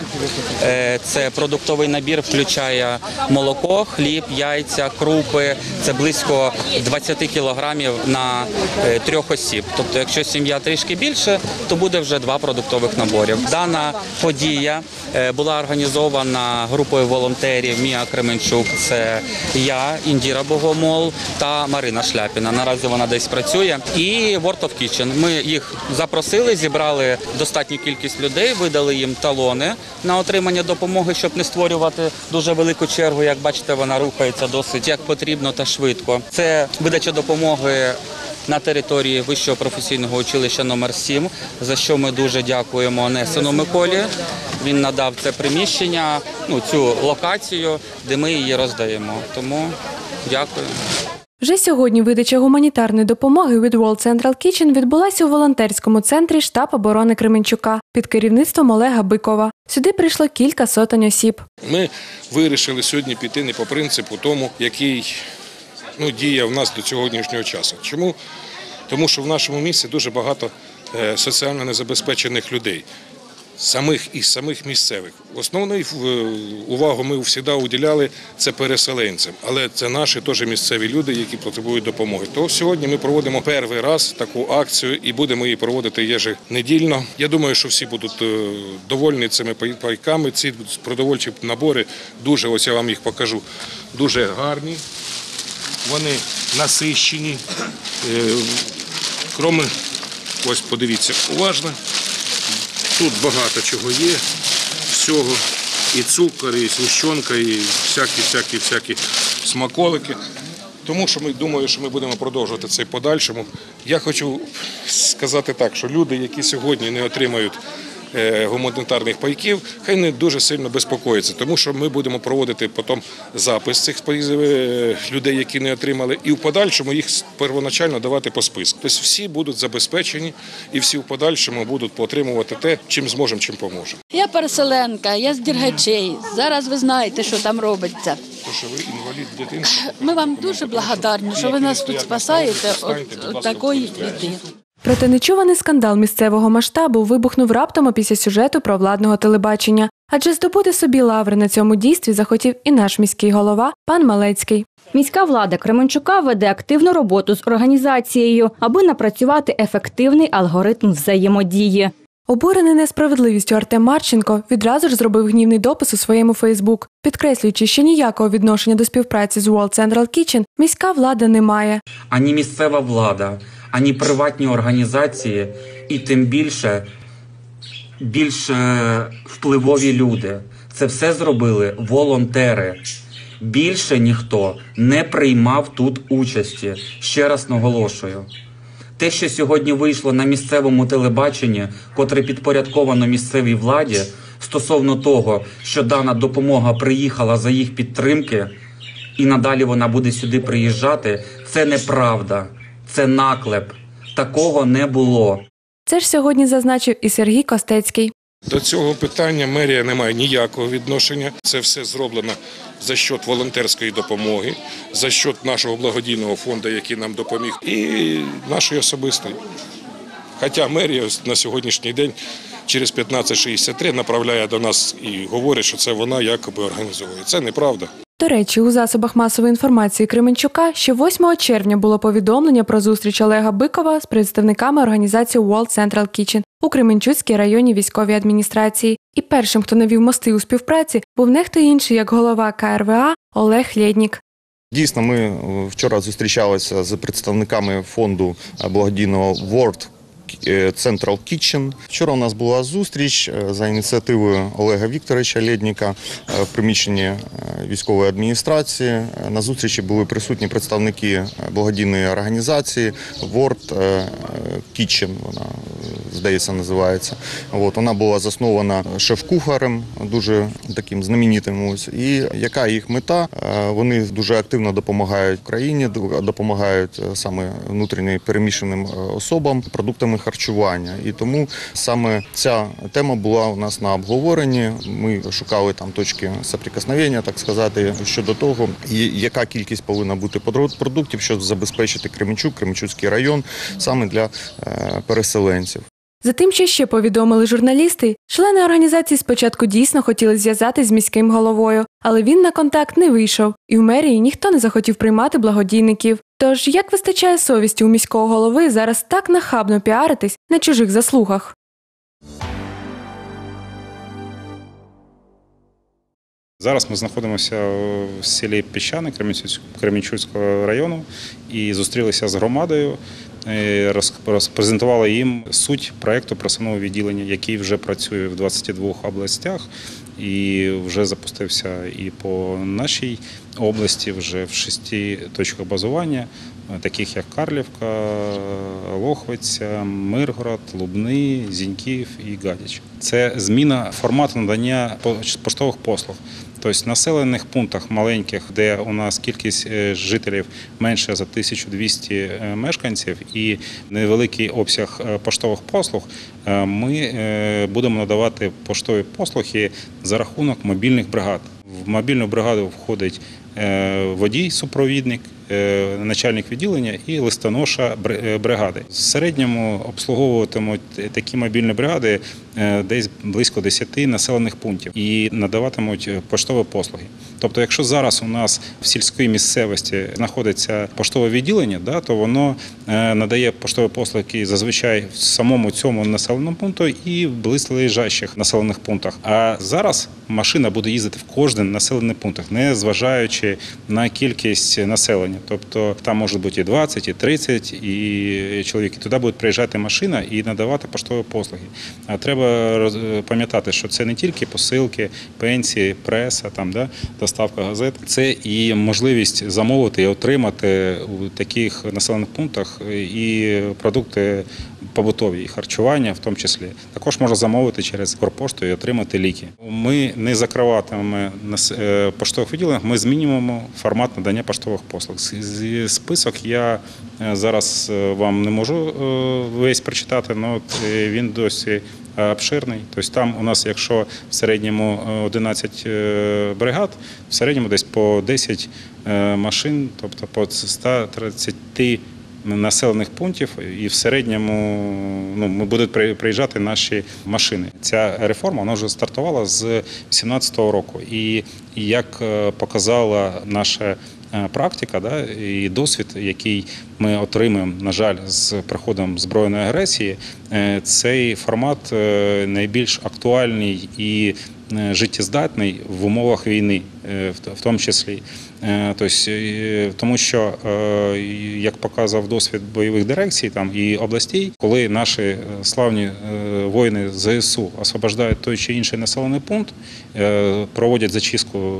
Це продуктовий набір, включає молоко, хліб, яйця, крупи. Це близько двадцять кілограмів на трьох осіб. Тобто, якщо сім'я трішки більше, то буде вже два продуктових наборів. Дана подія була організована групою волонтерів Мія Кременчук. Це я, Індіра Богомол та Марина Шляпіна. Наразі вона десь працює. І World of Kitchen. Ми їх запросили, зібрали достатню кількість людей, видали їм талони на отримання допомоги, щоб не створювати дуже велику чергу. Як бачите, вона рухається досить як потрібно та швидко. Це видача допомоги на території Вищого професійного училища номер сім, за що ми дуже дякуємо Несену Миколі. Він надав це приміщення, ну, цю локацію, де ми її роздаємо. Тому дякую. Вже сьогодні видача гуманітарної допомоги від World Central Kitchen відбулася у волонтерському центрі штаб оборони Кременчука під керівництвом Олега Бикова. Сюди прийшло кілька сотень осіб. Ми вирішили сьогодні піти не по принципу тому, який ну, діє в нас до сьогоднішнього часу. Чому? Тому що в нашому місті дуже багато е, соціально незабезпечених людей. Самих і самих місцевих. Основну увагу ми завжди уділяли це переселенцям, але це наші теж місцеві люди, які потребують допомоги. То сьогодні ми проводимо перший раз таку акцію і будемо її проводити еженедільно. Я думаю, що всі будуть довольні цими пайками. Ці продовольчі набори дуже, ось я вам їх покажу, дуже гарні. Вони насищені. Кроме, ось подивіться уважно. Тут багато чого є, всього, і цукор, і згущенка, і всякі-всякі-всякі смаколики. Тому що ми думаю, що ми будемо продовжувати це в подальшому. Я хочу сказати так, що люди, які сьогодні не отримають гуманітарних пайків, хай не дуже сильно безпокояться, тому що ми будемо проводити потім запис цих людей, які не отримали, і в подальшому їх первоначально давати по списку. Тобто всі будуть забезпечені і всі в подальшому будуть отримувати те, чим зможемо, чим поможемо. Я переселенка, я з Дергачей. Зараз ви знаєте, що там робиться. То, що ви інвалід дитинства. Ми вам дуже благодарні, що ви нас тут спасаєте від такої біди. Проте нечуваний скандал місцевого масштабу вибухнув раптом після сюжету про владного телебачення. Адже здобути собі лаври на цьому дійстві захотів і наш міський голова пан Малецький. Міська влада Кременчука веде активну роботу з організацією, аби напрацювати ефективний алгоритм взаємодії. Обурений несправедливістю Артем Марченко відразу ж зробив гнівний допис у своєму Фейсбук, підкреслюючи, що ніякого відношення до співпраці з World Central Kitchen міська влада не має. Ані місцева влада, ані приватні організації, і тим більше, більш впливові люди. Це все зробили волонтери. Більше ніхто не приймав тут участі. Ще раз наголошую. Те, що сьогодні вийшло на місцевому телебаченні, котре підпорядковано місцевій владі, стосовно того, що дана допомога приїхала за їх підтримки, і надалі вона буде сюди приїжджати, це неправда. Це наклеп. Такого не було. Це ж сьогодні зазначив і Сергій Костецький. До цього питання мерія не має ніякого відношення. Це все зроблено за счет волонтерської допомоги, за счет нашого благодійного фонду, який нам допоміг, і нашої особистої. Хоча мерія на сьогоднішній день через п'ятнадцять шістдесят три направляє до нас і говорить, що це вона якоби організовує. Це неправда. До речі, у засобах масової інформації Кременчука ще восьмого червня було повідомлення про зустріч Олега Бикова з представниками організації World Central Kitchen у Кременчуцькій районній військовій адміністрації. І першим, хто навів мости у співпраці, був не хто інший, як голова Ка Ер Ве А Олег Лєднік. Дійсно, ми вчора зустрічалися з представниками фонду благодійного World Central Kitchen. Вчора у нас була зустріч за ініціативою Олега Вікторовича Лєдніка в приміщенні військової адміністрації. На зустрічі були присутні представники благодійної організації World Kitchen, вона, здається, називається. От, вона була заснована шеф-кухарем, дуже таким знаменитим. Ось. І яка їх мета? Вони дуже активно допомагають Україні, допомагають саме внутрішньо переміщеним особам продуктами харчування. І тому саме ця тема була у нас на обговоренні. Ми шукали там точки соприкосновення, так сказати, щодо того, яка кількість повинна бути продуктів, щоб забезпечити Кременчук, Кременчуцький район саме для переселенців. За тим, що ще повідомили журналісти, члени організації спочатку дійсно хотіли зв'язатись з міським головою, але він на контакт не вийшов, і в мерії ніхто не захотів приймати благодійників. Тож, як вистачає совісті у міського голови зараз так нахабно піаритись на чужих заслугах? Зараз ми знаходимося в селі Піщани Кременчуцького району і зустрілися з громадою, розпрезентували їм суть проєкту просувного відділення, який вже працює в двадцяти двох областях і вже запустився і по нашій області, вже в шести точках базування, таких як Карлівка, Лохвиця, Миргород, Лубни, Зіньків і Гадяч. Це зміна формату надання поштових послуг. Тобто в населених пунктах маленьких, де у нас кількість жителів менше за тисячу двісті мешканців і невеликий обсяг поштових послуг, ми будемо надавати поштові послуги за рахунок мобільних бригад. В мобільну бригаду входить водій-супровідник, начальник відділення і листоноша бригади. В середньому обслуговуватимуть такі мобільні бригади десь близько десяти населених пунктів і надаватимуть поштові послуги. Тобто, якщо зараз у нас в сільській місцевості знаходиться поштове відділення, то воно надає поштові послуги зазвичай в самому цьому населеному пункту і в близьких населених пунктах. А зараз машина буде їздити в кожен населений пункт, не зважаючи на кількість населення. Тобто там може бути і двадцять, і тридцять і чоловік. І туди буде приїжджати машина і надавати поштові послуги. А треба пам'ятати, що це не тільки посилки, пенсії, преса, там, да, доставка газет. Це і можливість замовити і отримати у таких населених пунктах і продукти побутові, і харчування в тому числі. Також можна замовити через Корпошту і отримати ліки. Ми не закриватимемо поштових відділень, ми змінюємо формат надання поштових послуг. Список я зараз вам не можу весь прочитати, але він досі обширний. Тобто там у нас, якщо в середньому одинадцять бригад, в середньому десь по десять машин, тобто по сто тридцять населених пунктів, і в середньому ну, будуть приїжджати наші машини. Ця реформа вона вже стартувала з дві тисячі сімнадцятого року. І як показала наша практика, да, і досвід, який ми отримуємо, на жаль, з приходом збройної агресії, цей формат найбільш актуальний і життєздатний в умовах війни, в тому числі. Тобто, тому що, як показав досвід бойових дирекцій там, і областей, коли наші славні воїни Зе Ес У освобождають той чи інший населений пункт, проводять зачистку,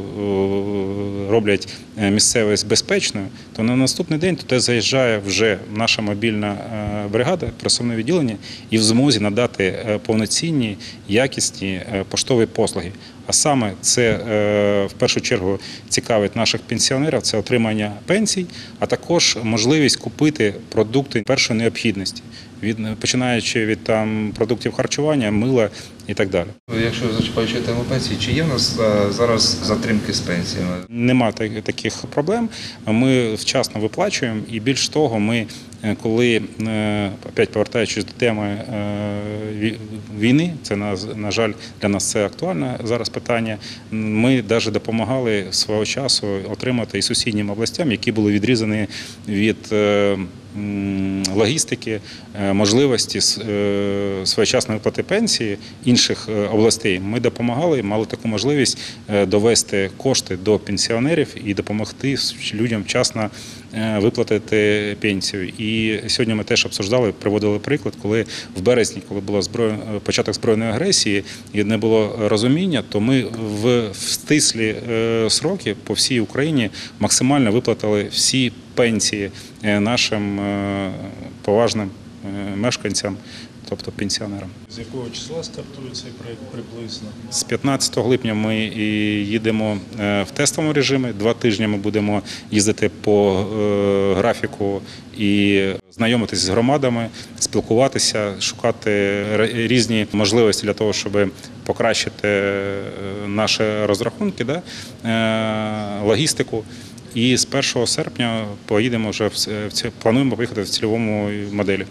роблять місцевість безпечною, то на наступний день туди заїжджає вже наша мобільна бригада, просувне відділення, і в змозі надати повноцінні, якісні поштові послуги. А саме це в першу чергу цікавить наших пенсіонерів, це отримання пенсій, а також можливість купити продукти першої необхідності, від, починаючи від там, продуктів харчування, мила і так далі. Якщо зачіпаючи тему пенсії, чи є в нас зараз затримки з пенсіями? Нема таких проблем. Ми вчасно виплачуємо і більш того, ми коли, опять повертаючись до теми війни, це, на жаль, для нас це актуальне зараз питання, ми навіть допомагали свого часу отримати і сусіднім областям, які були відрізані від логістики, можливості своєчасної виплати пенсії інших областей. Ми допомагали, мали таку можливість довести кошти до пенсіонерів і допомогти людям вчасно виплатити пенсію. І сьогодні ми теж обсуждали, приводили приклад, коли в березні, коли був початок збройної агресії і не було розуміння, то ми в стислі сроки по всій Україні максимально виплатили всі пенсії нашим поважним мешканцям, тобто пенсіонерам. З якого числа стартує цей проєкт приблизно? З п'ятнадцятого липня ми їдемо в тестовому режимі. Два тижні ми будемо їздити по графіку і знайомитися з громадами, спілкуватися, шукати різні можливості для того, щоб покращити наші розрахунки, да? Логістику. І з першого серпня поїдемо вже в плануємо поїхати в цільовому моделі.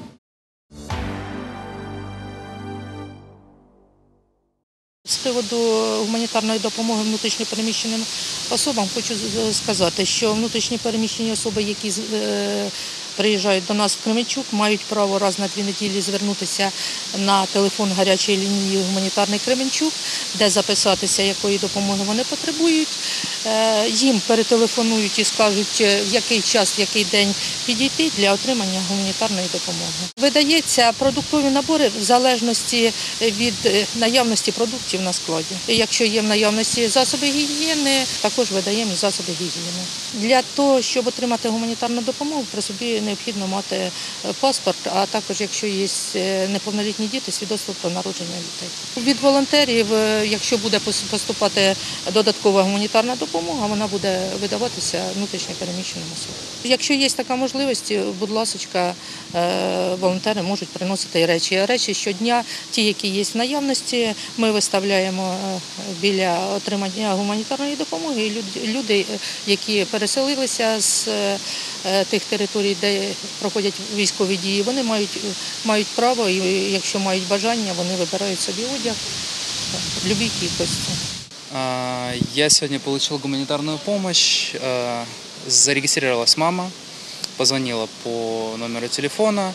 З приводу гуманітарної допомоги внутрішньо переміщеним особам хочу сказати, що внутрішньо переміщені особи, які приїжджають до нас в Кременчук, мають право раз на дві неділі звернутися на телефон гарячої лінії «Гуманітарний Кременчук», де записатися, якої допомоги вони потребують. Їм перетелефонують і скажуть, в який час, в який день підійти для отримання гуманітарної допомоги. Видається продуктові набори в залежності від наявності продуктів на складі. Якщо є в наявності засоби гігієни, також видаємо і засоби гігієни. Для того, щоб отримати гуманітарну допомогу, при собі необхідно мати паспорт, а також, якщо є неповнолітні діти, свідоцтво про народження дітей. Від волонтерів, якщо буде поступати додаткова гуманітарна допомога, вона буде видаватися внутрішньо переміщеним особам. Якщо є така можливість, будь ласка, волонтери можуть приносити речі. Речі щодня, ті, які є в наявності, ми виставляємо біля отримання гуманітарної допомоги. І люди, які переселилися з тих територій, де проходять військові дії, вони мають, мають право, і якщо мають бажання, вони вибирають собі одяг в будь-якій кількості. Я сегодня получил гуманитарную помощь, зарегистрировалась мама, позвонила по номеру телефона.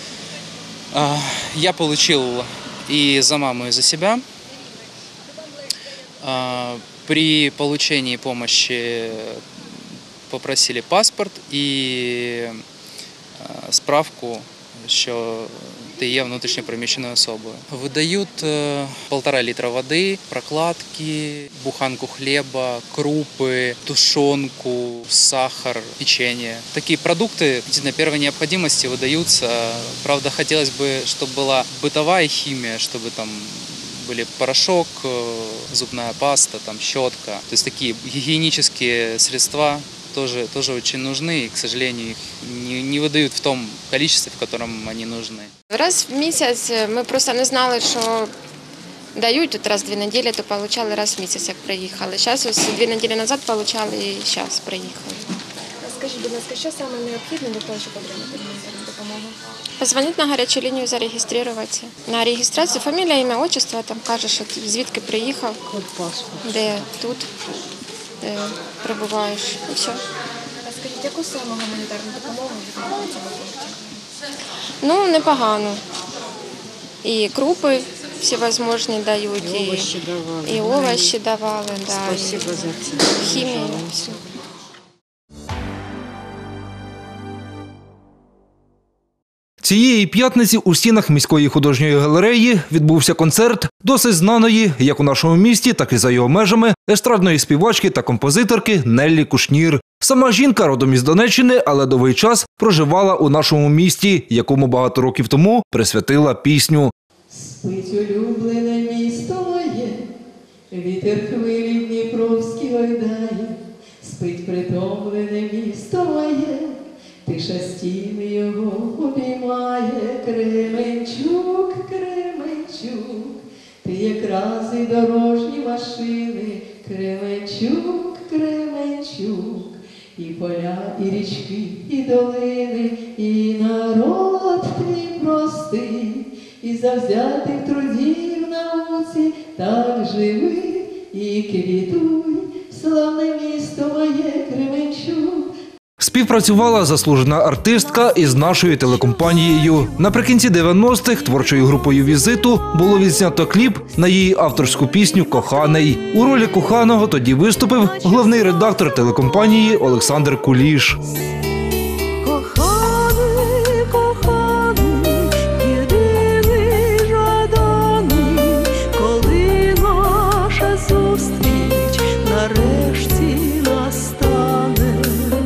Я получил и за маму, и за себя. При получении помощи попросили паспорт и справку, що ти є внутрішньо переміщеною особою. Видають полтора літра води, прокладки, буханку хлеба, крупы, тушенку, сахар, печенье. Такие продукты действительно первой необходимости выдаются. Правда, хотелось бы, чтобы была бытовая химия, чтобы там были порошок, зубная паста, там, щетка. То есть такие гигиенические средства тоже, тоже очень нужны, и, к сожалению, их не, не выдают в том количестве, в котором они нужны. Раз в місяць ми просто не знали, що дають тут раз в дві неділі, то отримали раз в місяць, як приїхали. Зараз ось дві неділі назад отримали і зараз приїхали. Скажіть, будь ласка, що саме необхідно для того, щоб отримати гуманітарну допомогу? Позвонити на гарячу лінію, зареєструватися. На реєстрацію фамілія, ім'я, отчество, там каже, що звідки приїхав, де тут, де перебуваєш, і все. А скажіть, яку саме гуманітарну допомогу відбувається в цьому пункті? Ну, непогано. І крупи всевозможні дають, і овочі давали, і овочі давали, да, спасибо за це. Хімію, все. Цієї п'ятниці у стінах міської художньої галереї відбувся концерт досить знаної, як у нашому місті, так і за його межами, естрадної співачки та композиторки Неллі Кушнір. Сама жінка родом із Донеччини, але довгий час проживала у нашому місті, якому багато років тому присвятила пісню. Спить улюблене місто моє, вітер хвилі Дніпровські ойдає, спить притомлене місто моє, тиша стіни його обіймає. Кременчук, Кременчук, ти якраз і дорожні машини. Кременчук, Кременчук, і поля, і річки, і долини, і народ твій простий, і завзятих трудів в науці, так живи і квітуй, славне місто моє Кременчук. Співпрацювала заслужена артистка із нашою телекомпанією. Наприкінці дев'яностих творчою групою «Візиту» було відзнято кліп на її авторську пісню «Коханий». У ролі коханого тоді виступив головний редактор телекомпанії Олександр Куліш. Коханий, коханий, єдиний жаданий, коли наша зустріч нарешті настане.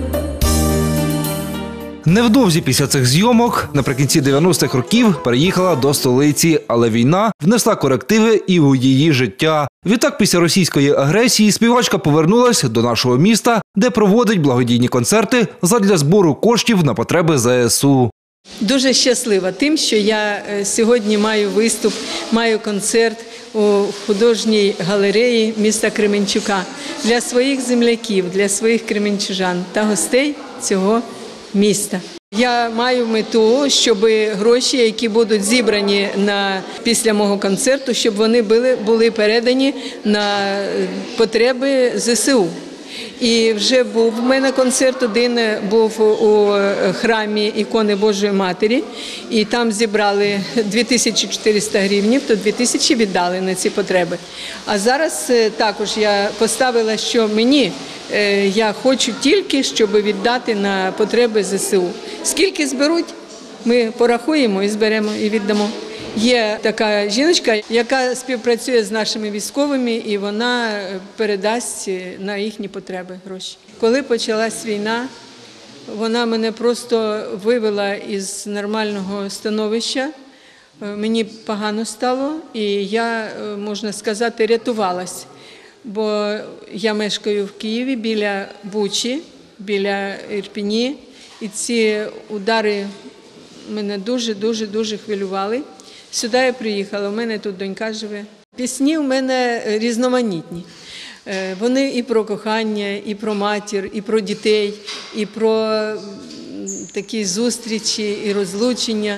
Невдовзі після цих зйомок наприкінці дев'яностих років переїхала до столиці, але війна внесла корективи і у її життя. Відтак, після російської агресії співачка повернулась до нашого міста, де проводить благодійні концерти задля збору коштів на потреби зе ес у. Дуже щаслива тим, що я сьогодні маю виступ, маю концерт у художній галереї міста Кременчука для своїх земляків, для своїх кременчужан та гостей цього міста. Я маю мету, щоб гроші, які будуть зібрані на, після мого концерту, щоб вони були, були передані на потреби зе ес у. І вже був у мене концерт, один був у храмі ікони Божої Матері, і там зібрали дві тисячі чотириста гривень, то дві тисячі віддали на ці потреби. А зараз також я поставила, що мені, я хочу тільки, щоб віддати на потреби зе ес у. Скільки зберуть, ми порахуємо і зберемо, і віддамо. Є така жіночка, яка співпрацює з нашими військовими, і вона передасть на їхні потреби гроші. Коли почалась війна, вона мене просто вивела із нормального становища. Мені погано стало, і я, можна сказати, рятувалась. Бо я мешкаю в Києві біля Бучі, біля Ірпені, і ці удари мене дуже-дуже-дуже хвилювали. Сюди я приїхала, у мене тут донька живе. Пісні у мене різноманітні. Вони і про кохання, і про матір, і про дітей, і про такі зустрічі, і розлучення.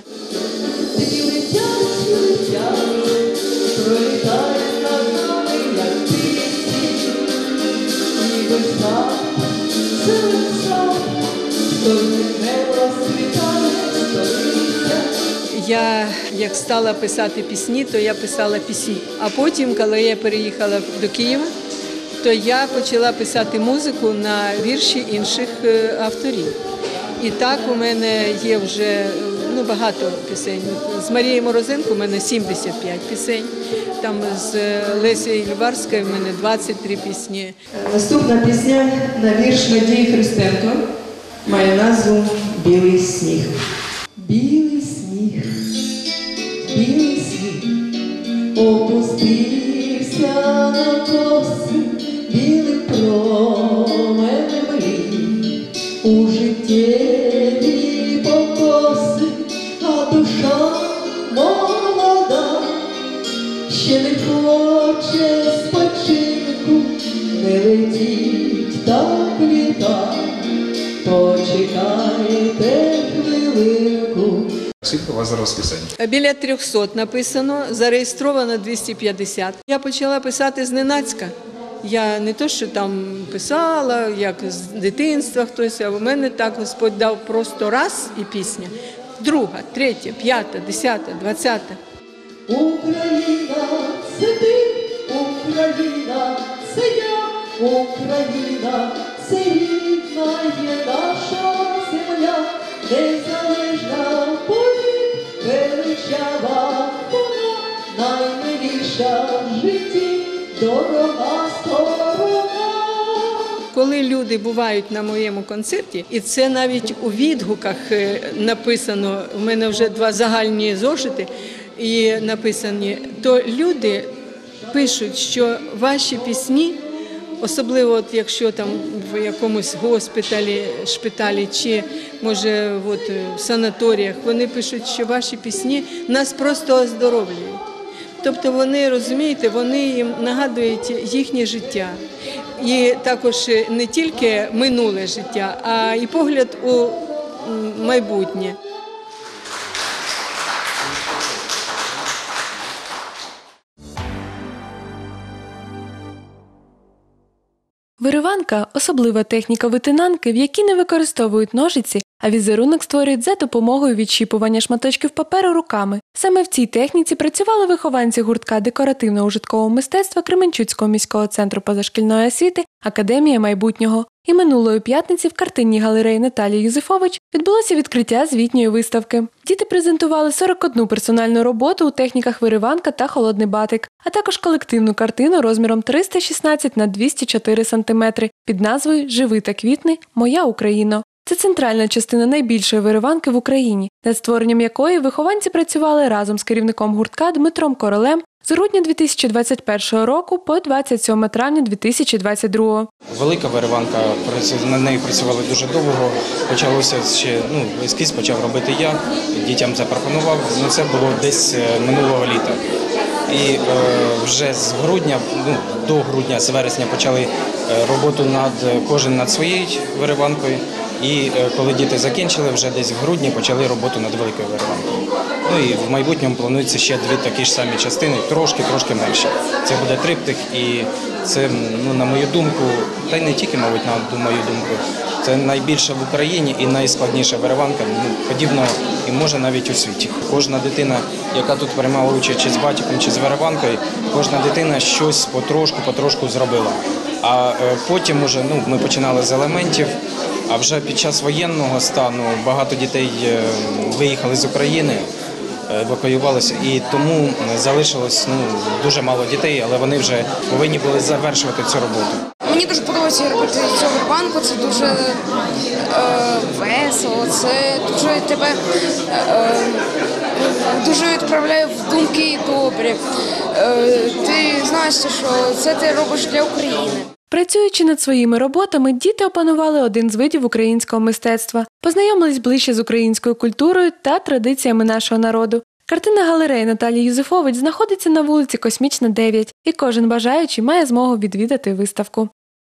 Я, як стала писати пісні, то я писала пісні. А потім, коли я переїхала до Києва, то я почала писати музику на вірші інших авторів. І так у мене є вже ну, багато пісень. З Марією Морозенко у мене сімдесят п'ять пісень, там з Лесією Любарською у мене двадцять три пісні. Наступна пісня на вірш Надії Христенко має назву «Білий сніг». Білий сніг, білий сніг, опустився на коси, білий променем мрій, у життєві покоси, а душа молода ще не хоче спочинку, не летіть так літа, почекайте хвилинку. Скільки у вас зараз пісень? Біля трьохсот написано, зареєстровано двісті п'ятдесят. Я почала писати зненацька. Я не то, що там писала, як з дитинства хтось, а в мене так Господь дав просто раз і пісня. Друга, третя, п'ята, десята, двадцята. Україна, це ти, Україна, це я, Україна, це рідна є наша земля, незалежна повік, величава вона, наймиліша в житті, дорога сторона. Коли люди бувають на моєму концерті, і це навіть у відгуках написано, у мене вже два загальні зошити, і написані, то люди пишуть, що ваші пісні, особливо от якщо там в якомусь госпіталі, шпиталі чи, може, от в санаторіях, вони пишуть, що ваші пісні нас просто оздоровлюють. Тобто вони, розумієте, вони їм нагадують їхнє життя. і також не тільки минуле життя, а і погляд у майбутнє. Вириванка – особлива техніка витинанки, в якій не використовують ножиці, а візерунок створюють за допомогою відщіпування шматочків паперу руками. Саме в цій техніці працювали вихованці гуртка декоративно-ужиткового мистецтва Кременчуцького міського центру позашкільної освіти «Академія майбутнього». І минулої п'ятниці в картинній галереї Наталії Юзефович відбулося відкриття звітньої виставки. Діти презентували сорок одну персональну роботу у техніках вириванка та холодний батик, а також колективну картину розміром триста шістнадцять на двісті чотири сантиметри під назвою «Живи та квітни. Моя Україно». Це центральна частина найбільшої вириванки в Україні, над створенням якої вихованці працювали разом з керівником гуртка Дмитром Королем з грудня дві тисячі двадцять першого року по двадцять сьоме травня дві тисячі двадцять другого. Велика вириванка, над нею працювали дуже довго. Почалося ще, ну, ескіз почав робити я, дітям запропонував, ну, це було десь минулого літа. І е, вже з грудня, ну, до грудня, з вересня почали роботу над кожен над своєю вириванкою. І коли діти закінчили, вже десь в грудні почали роботу над великою вириванкою. Ну і в майбутньому планується ще дві такі ж самі частини, трошки-трошки менше. Це буде триптих і це, ну, на мою думку, та й не тільки, мабуть, на мою думку, це найбільша в Україні і найскладніша вириванка, ну, подібно і може навіть у світі. Кожна дитина, яка тут приймала участь чи з батьком, чи з вириванкою, кожна дитина щось потрошку-потрошку зробила. А потім уже, ну, ми починали з елементів. А вже під час воєнного стану багато дітей виїхали з України, евакуювалися, і тому залишилось, ну, дуже мало дітей, але вони вже повинні були завершувати цю роботу. Мені дуже подобається робити цю вириванку, це дуже е, весело, це дуже тебе е, дуже відправляє в думки добрі. Е, ти знаєш, що це ти робиш для України. Працюючи над своїми роботами, діти опанували один з видів українського мистецтва, познайомились ближче з українською культурою та традиціями нашого народу. Картина галереї Наталії Юзефович знаходиться на вулиці Космічна, дев'ять, і кожен бажаючий має змогу відвідати виставку.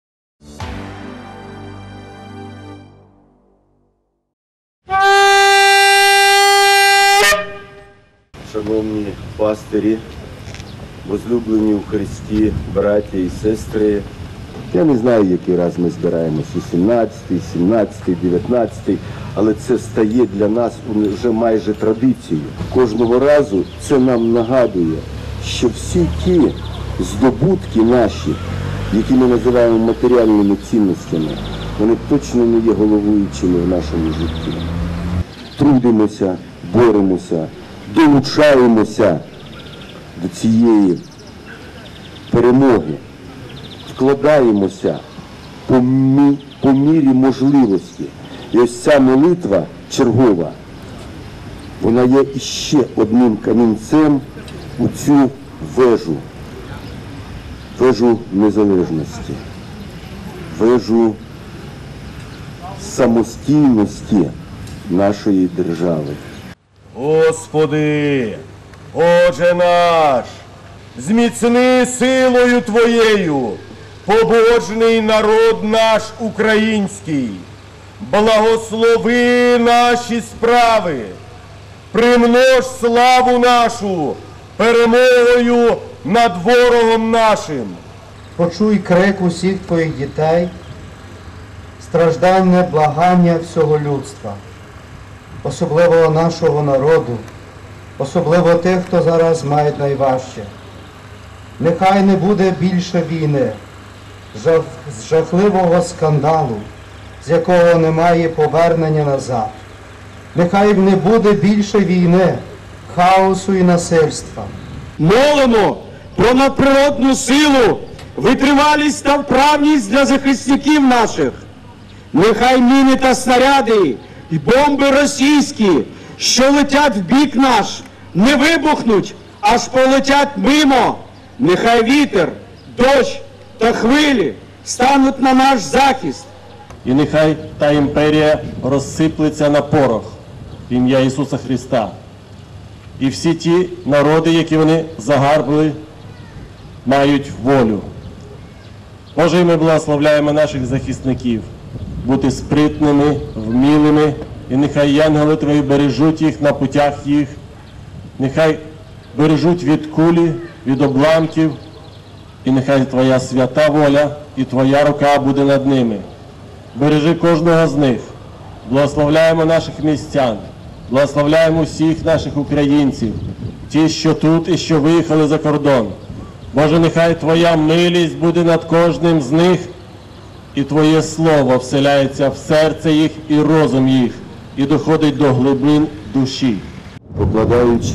Шановні пастирі, возлюблені у Христі, браття і сестри, я не знаю, який раз ми збираємось, сімнадцятий, сімнадцятий, дев'ятнадцятий, але це стає для нас вже майже традицією. Кожного разу це нам нагадує, що всі ті здобутки наші, які ми називаємо матеріальними цінностями, вони точно не є головуючими в нашому житті. Трудимося, боремося, долучаємося до цієї перемоги. Вкладаємося по, мі, по мірі можливості. І ось ця молитва чергова, вона є іще одним камінцем у цю вежу, вежу незалежності, вежу самостійності нашої держави. Господи, Отче наш, зміцни силою Твоєю побожний народ наш український, благослови наші справи, примнож славу нашу перемогою над ворогом нашим. Почуй крик усіх Твоїх дітей, страждання, благання всього людства, особливо нашого народу, особливо тих, хто зараз має найважче. Нехай не буде більше війни, жах, жахливого скандалу, з якого немає повернення назад. Нехай не буде більше війни, хаосу і насильства. Молимо про надприродну силу, витривалість та вправність для захисників наших. Нехай міни та снаряди і бомби російські, що летять в бік наш, не вибухнуть, аж полетять мимо. Нехай вітер, дощ та хвилі стануть на наш захист. І нехай та імперія розсиплеться на порох в ім'я Ісуса Христа. І всі ті народи, які вони загарбили, мають волю. Боже, і ми благословляємо наших захисників бути спритними, вмілими, і нехай янголи Твої бережуть їх на путях їх, нехай бережуть від кулі, від обламків, і нехай Твоя свята воля і Твоя рука буде над ними. Бережи кожного з них. Благословляємо наших містян, благословляємо всіх наших українців, ті, що тут і що виїхали за кордон. Боже, нехай Твоя милість буде над кожним з них, і Твоє Слово вселяється в серце їх і розум їх, і доходить до глибин душі. Покладаючи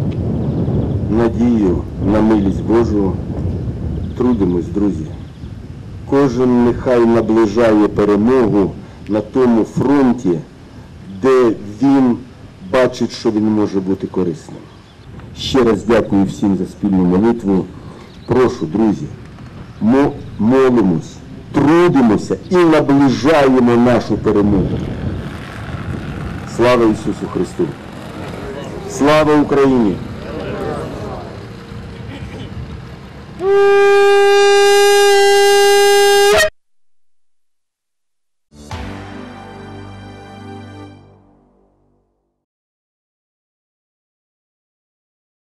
надію на милість Божу, трудимось, друзі. Кожен нехай наближає перемогу на тому фронті, де він бачить, що він може бути корисним. Ще раз дякую всім за спільну молитву. Прошу, друзі, ми молимось, трудимося і наближаємо нашу перемогу. Слава Ісусу Христу! Слава Україні!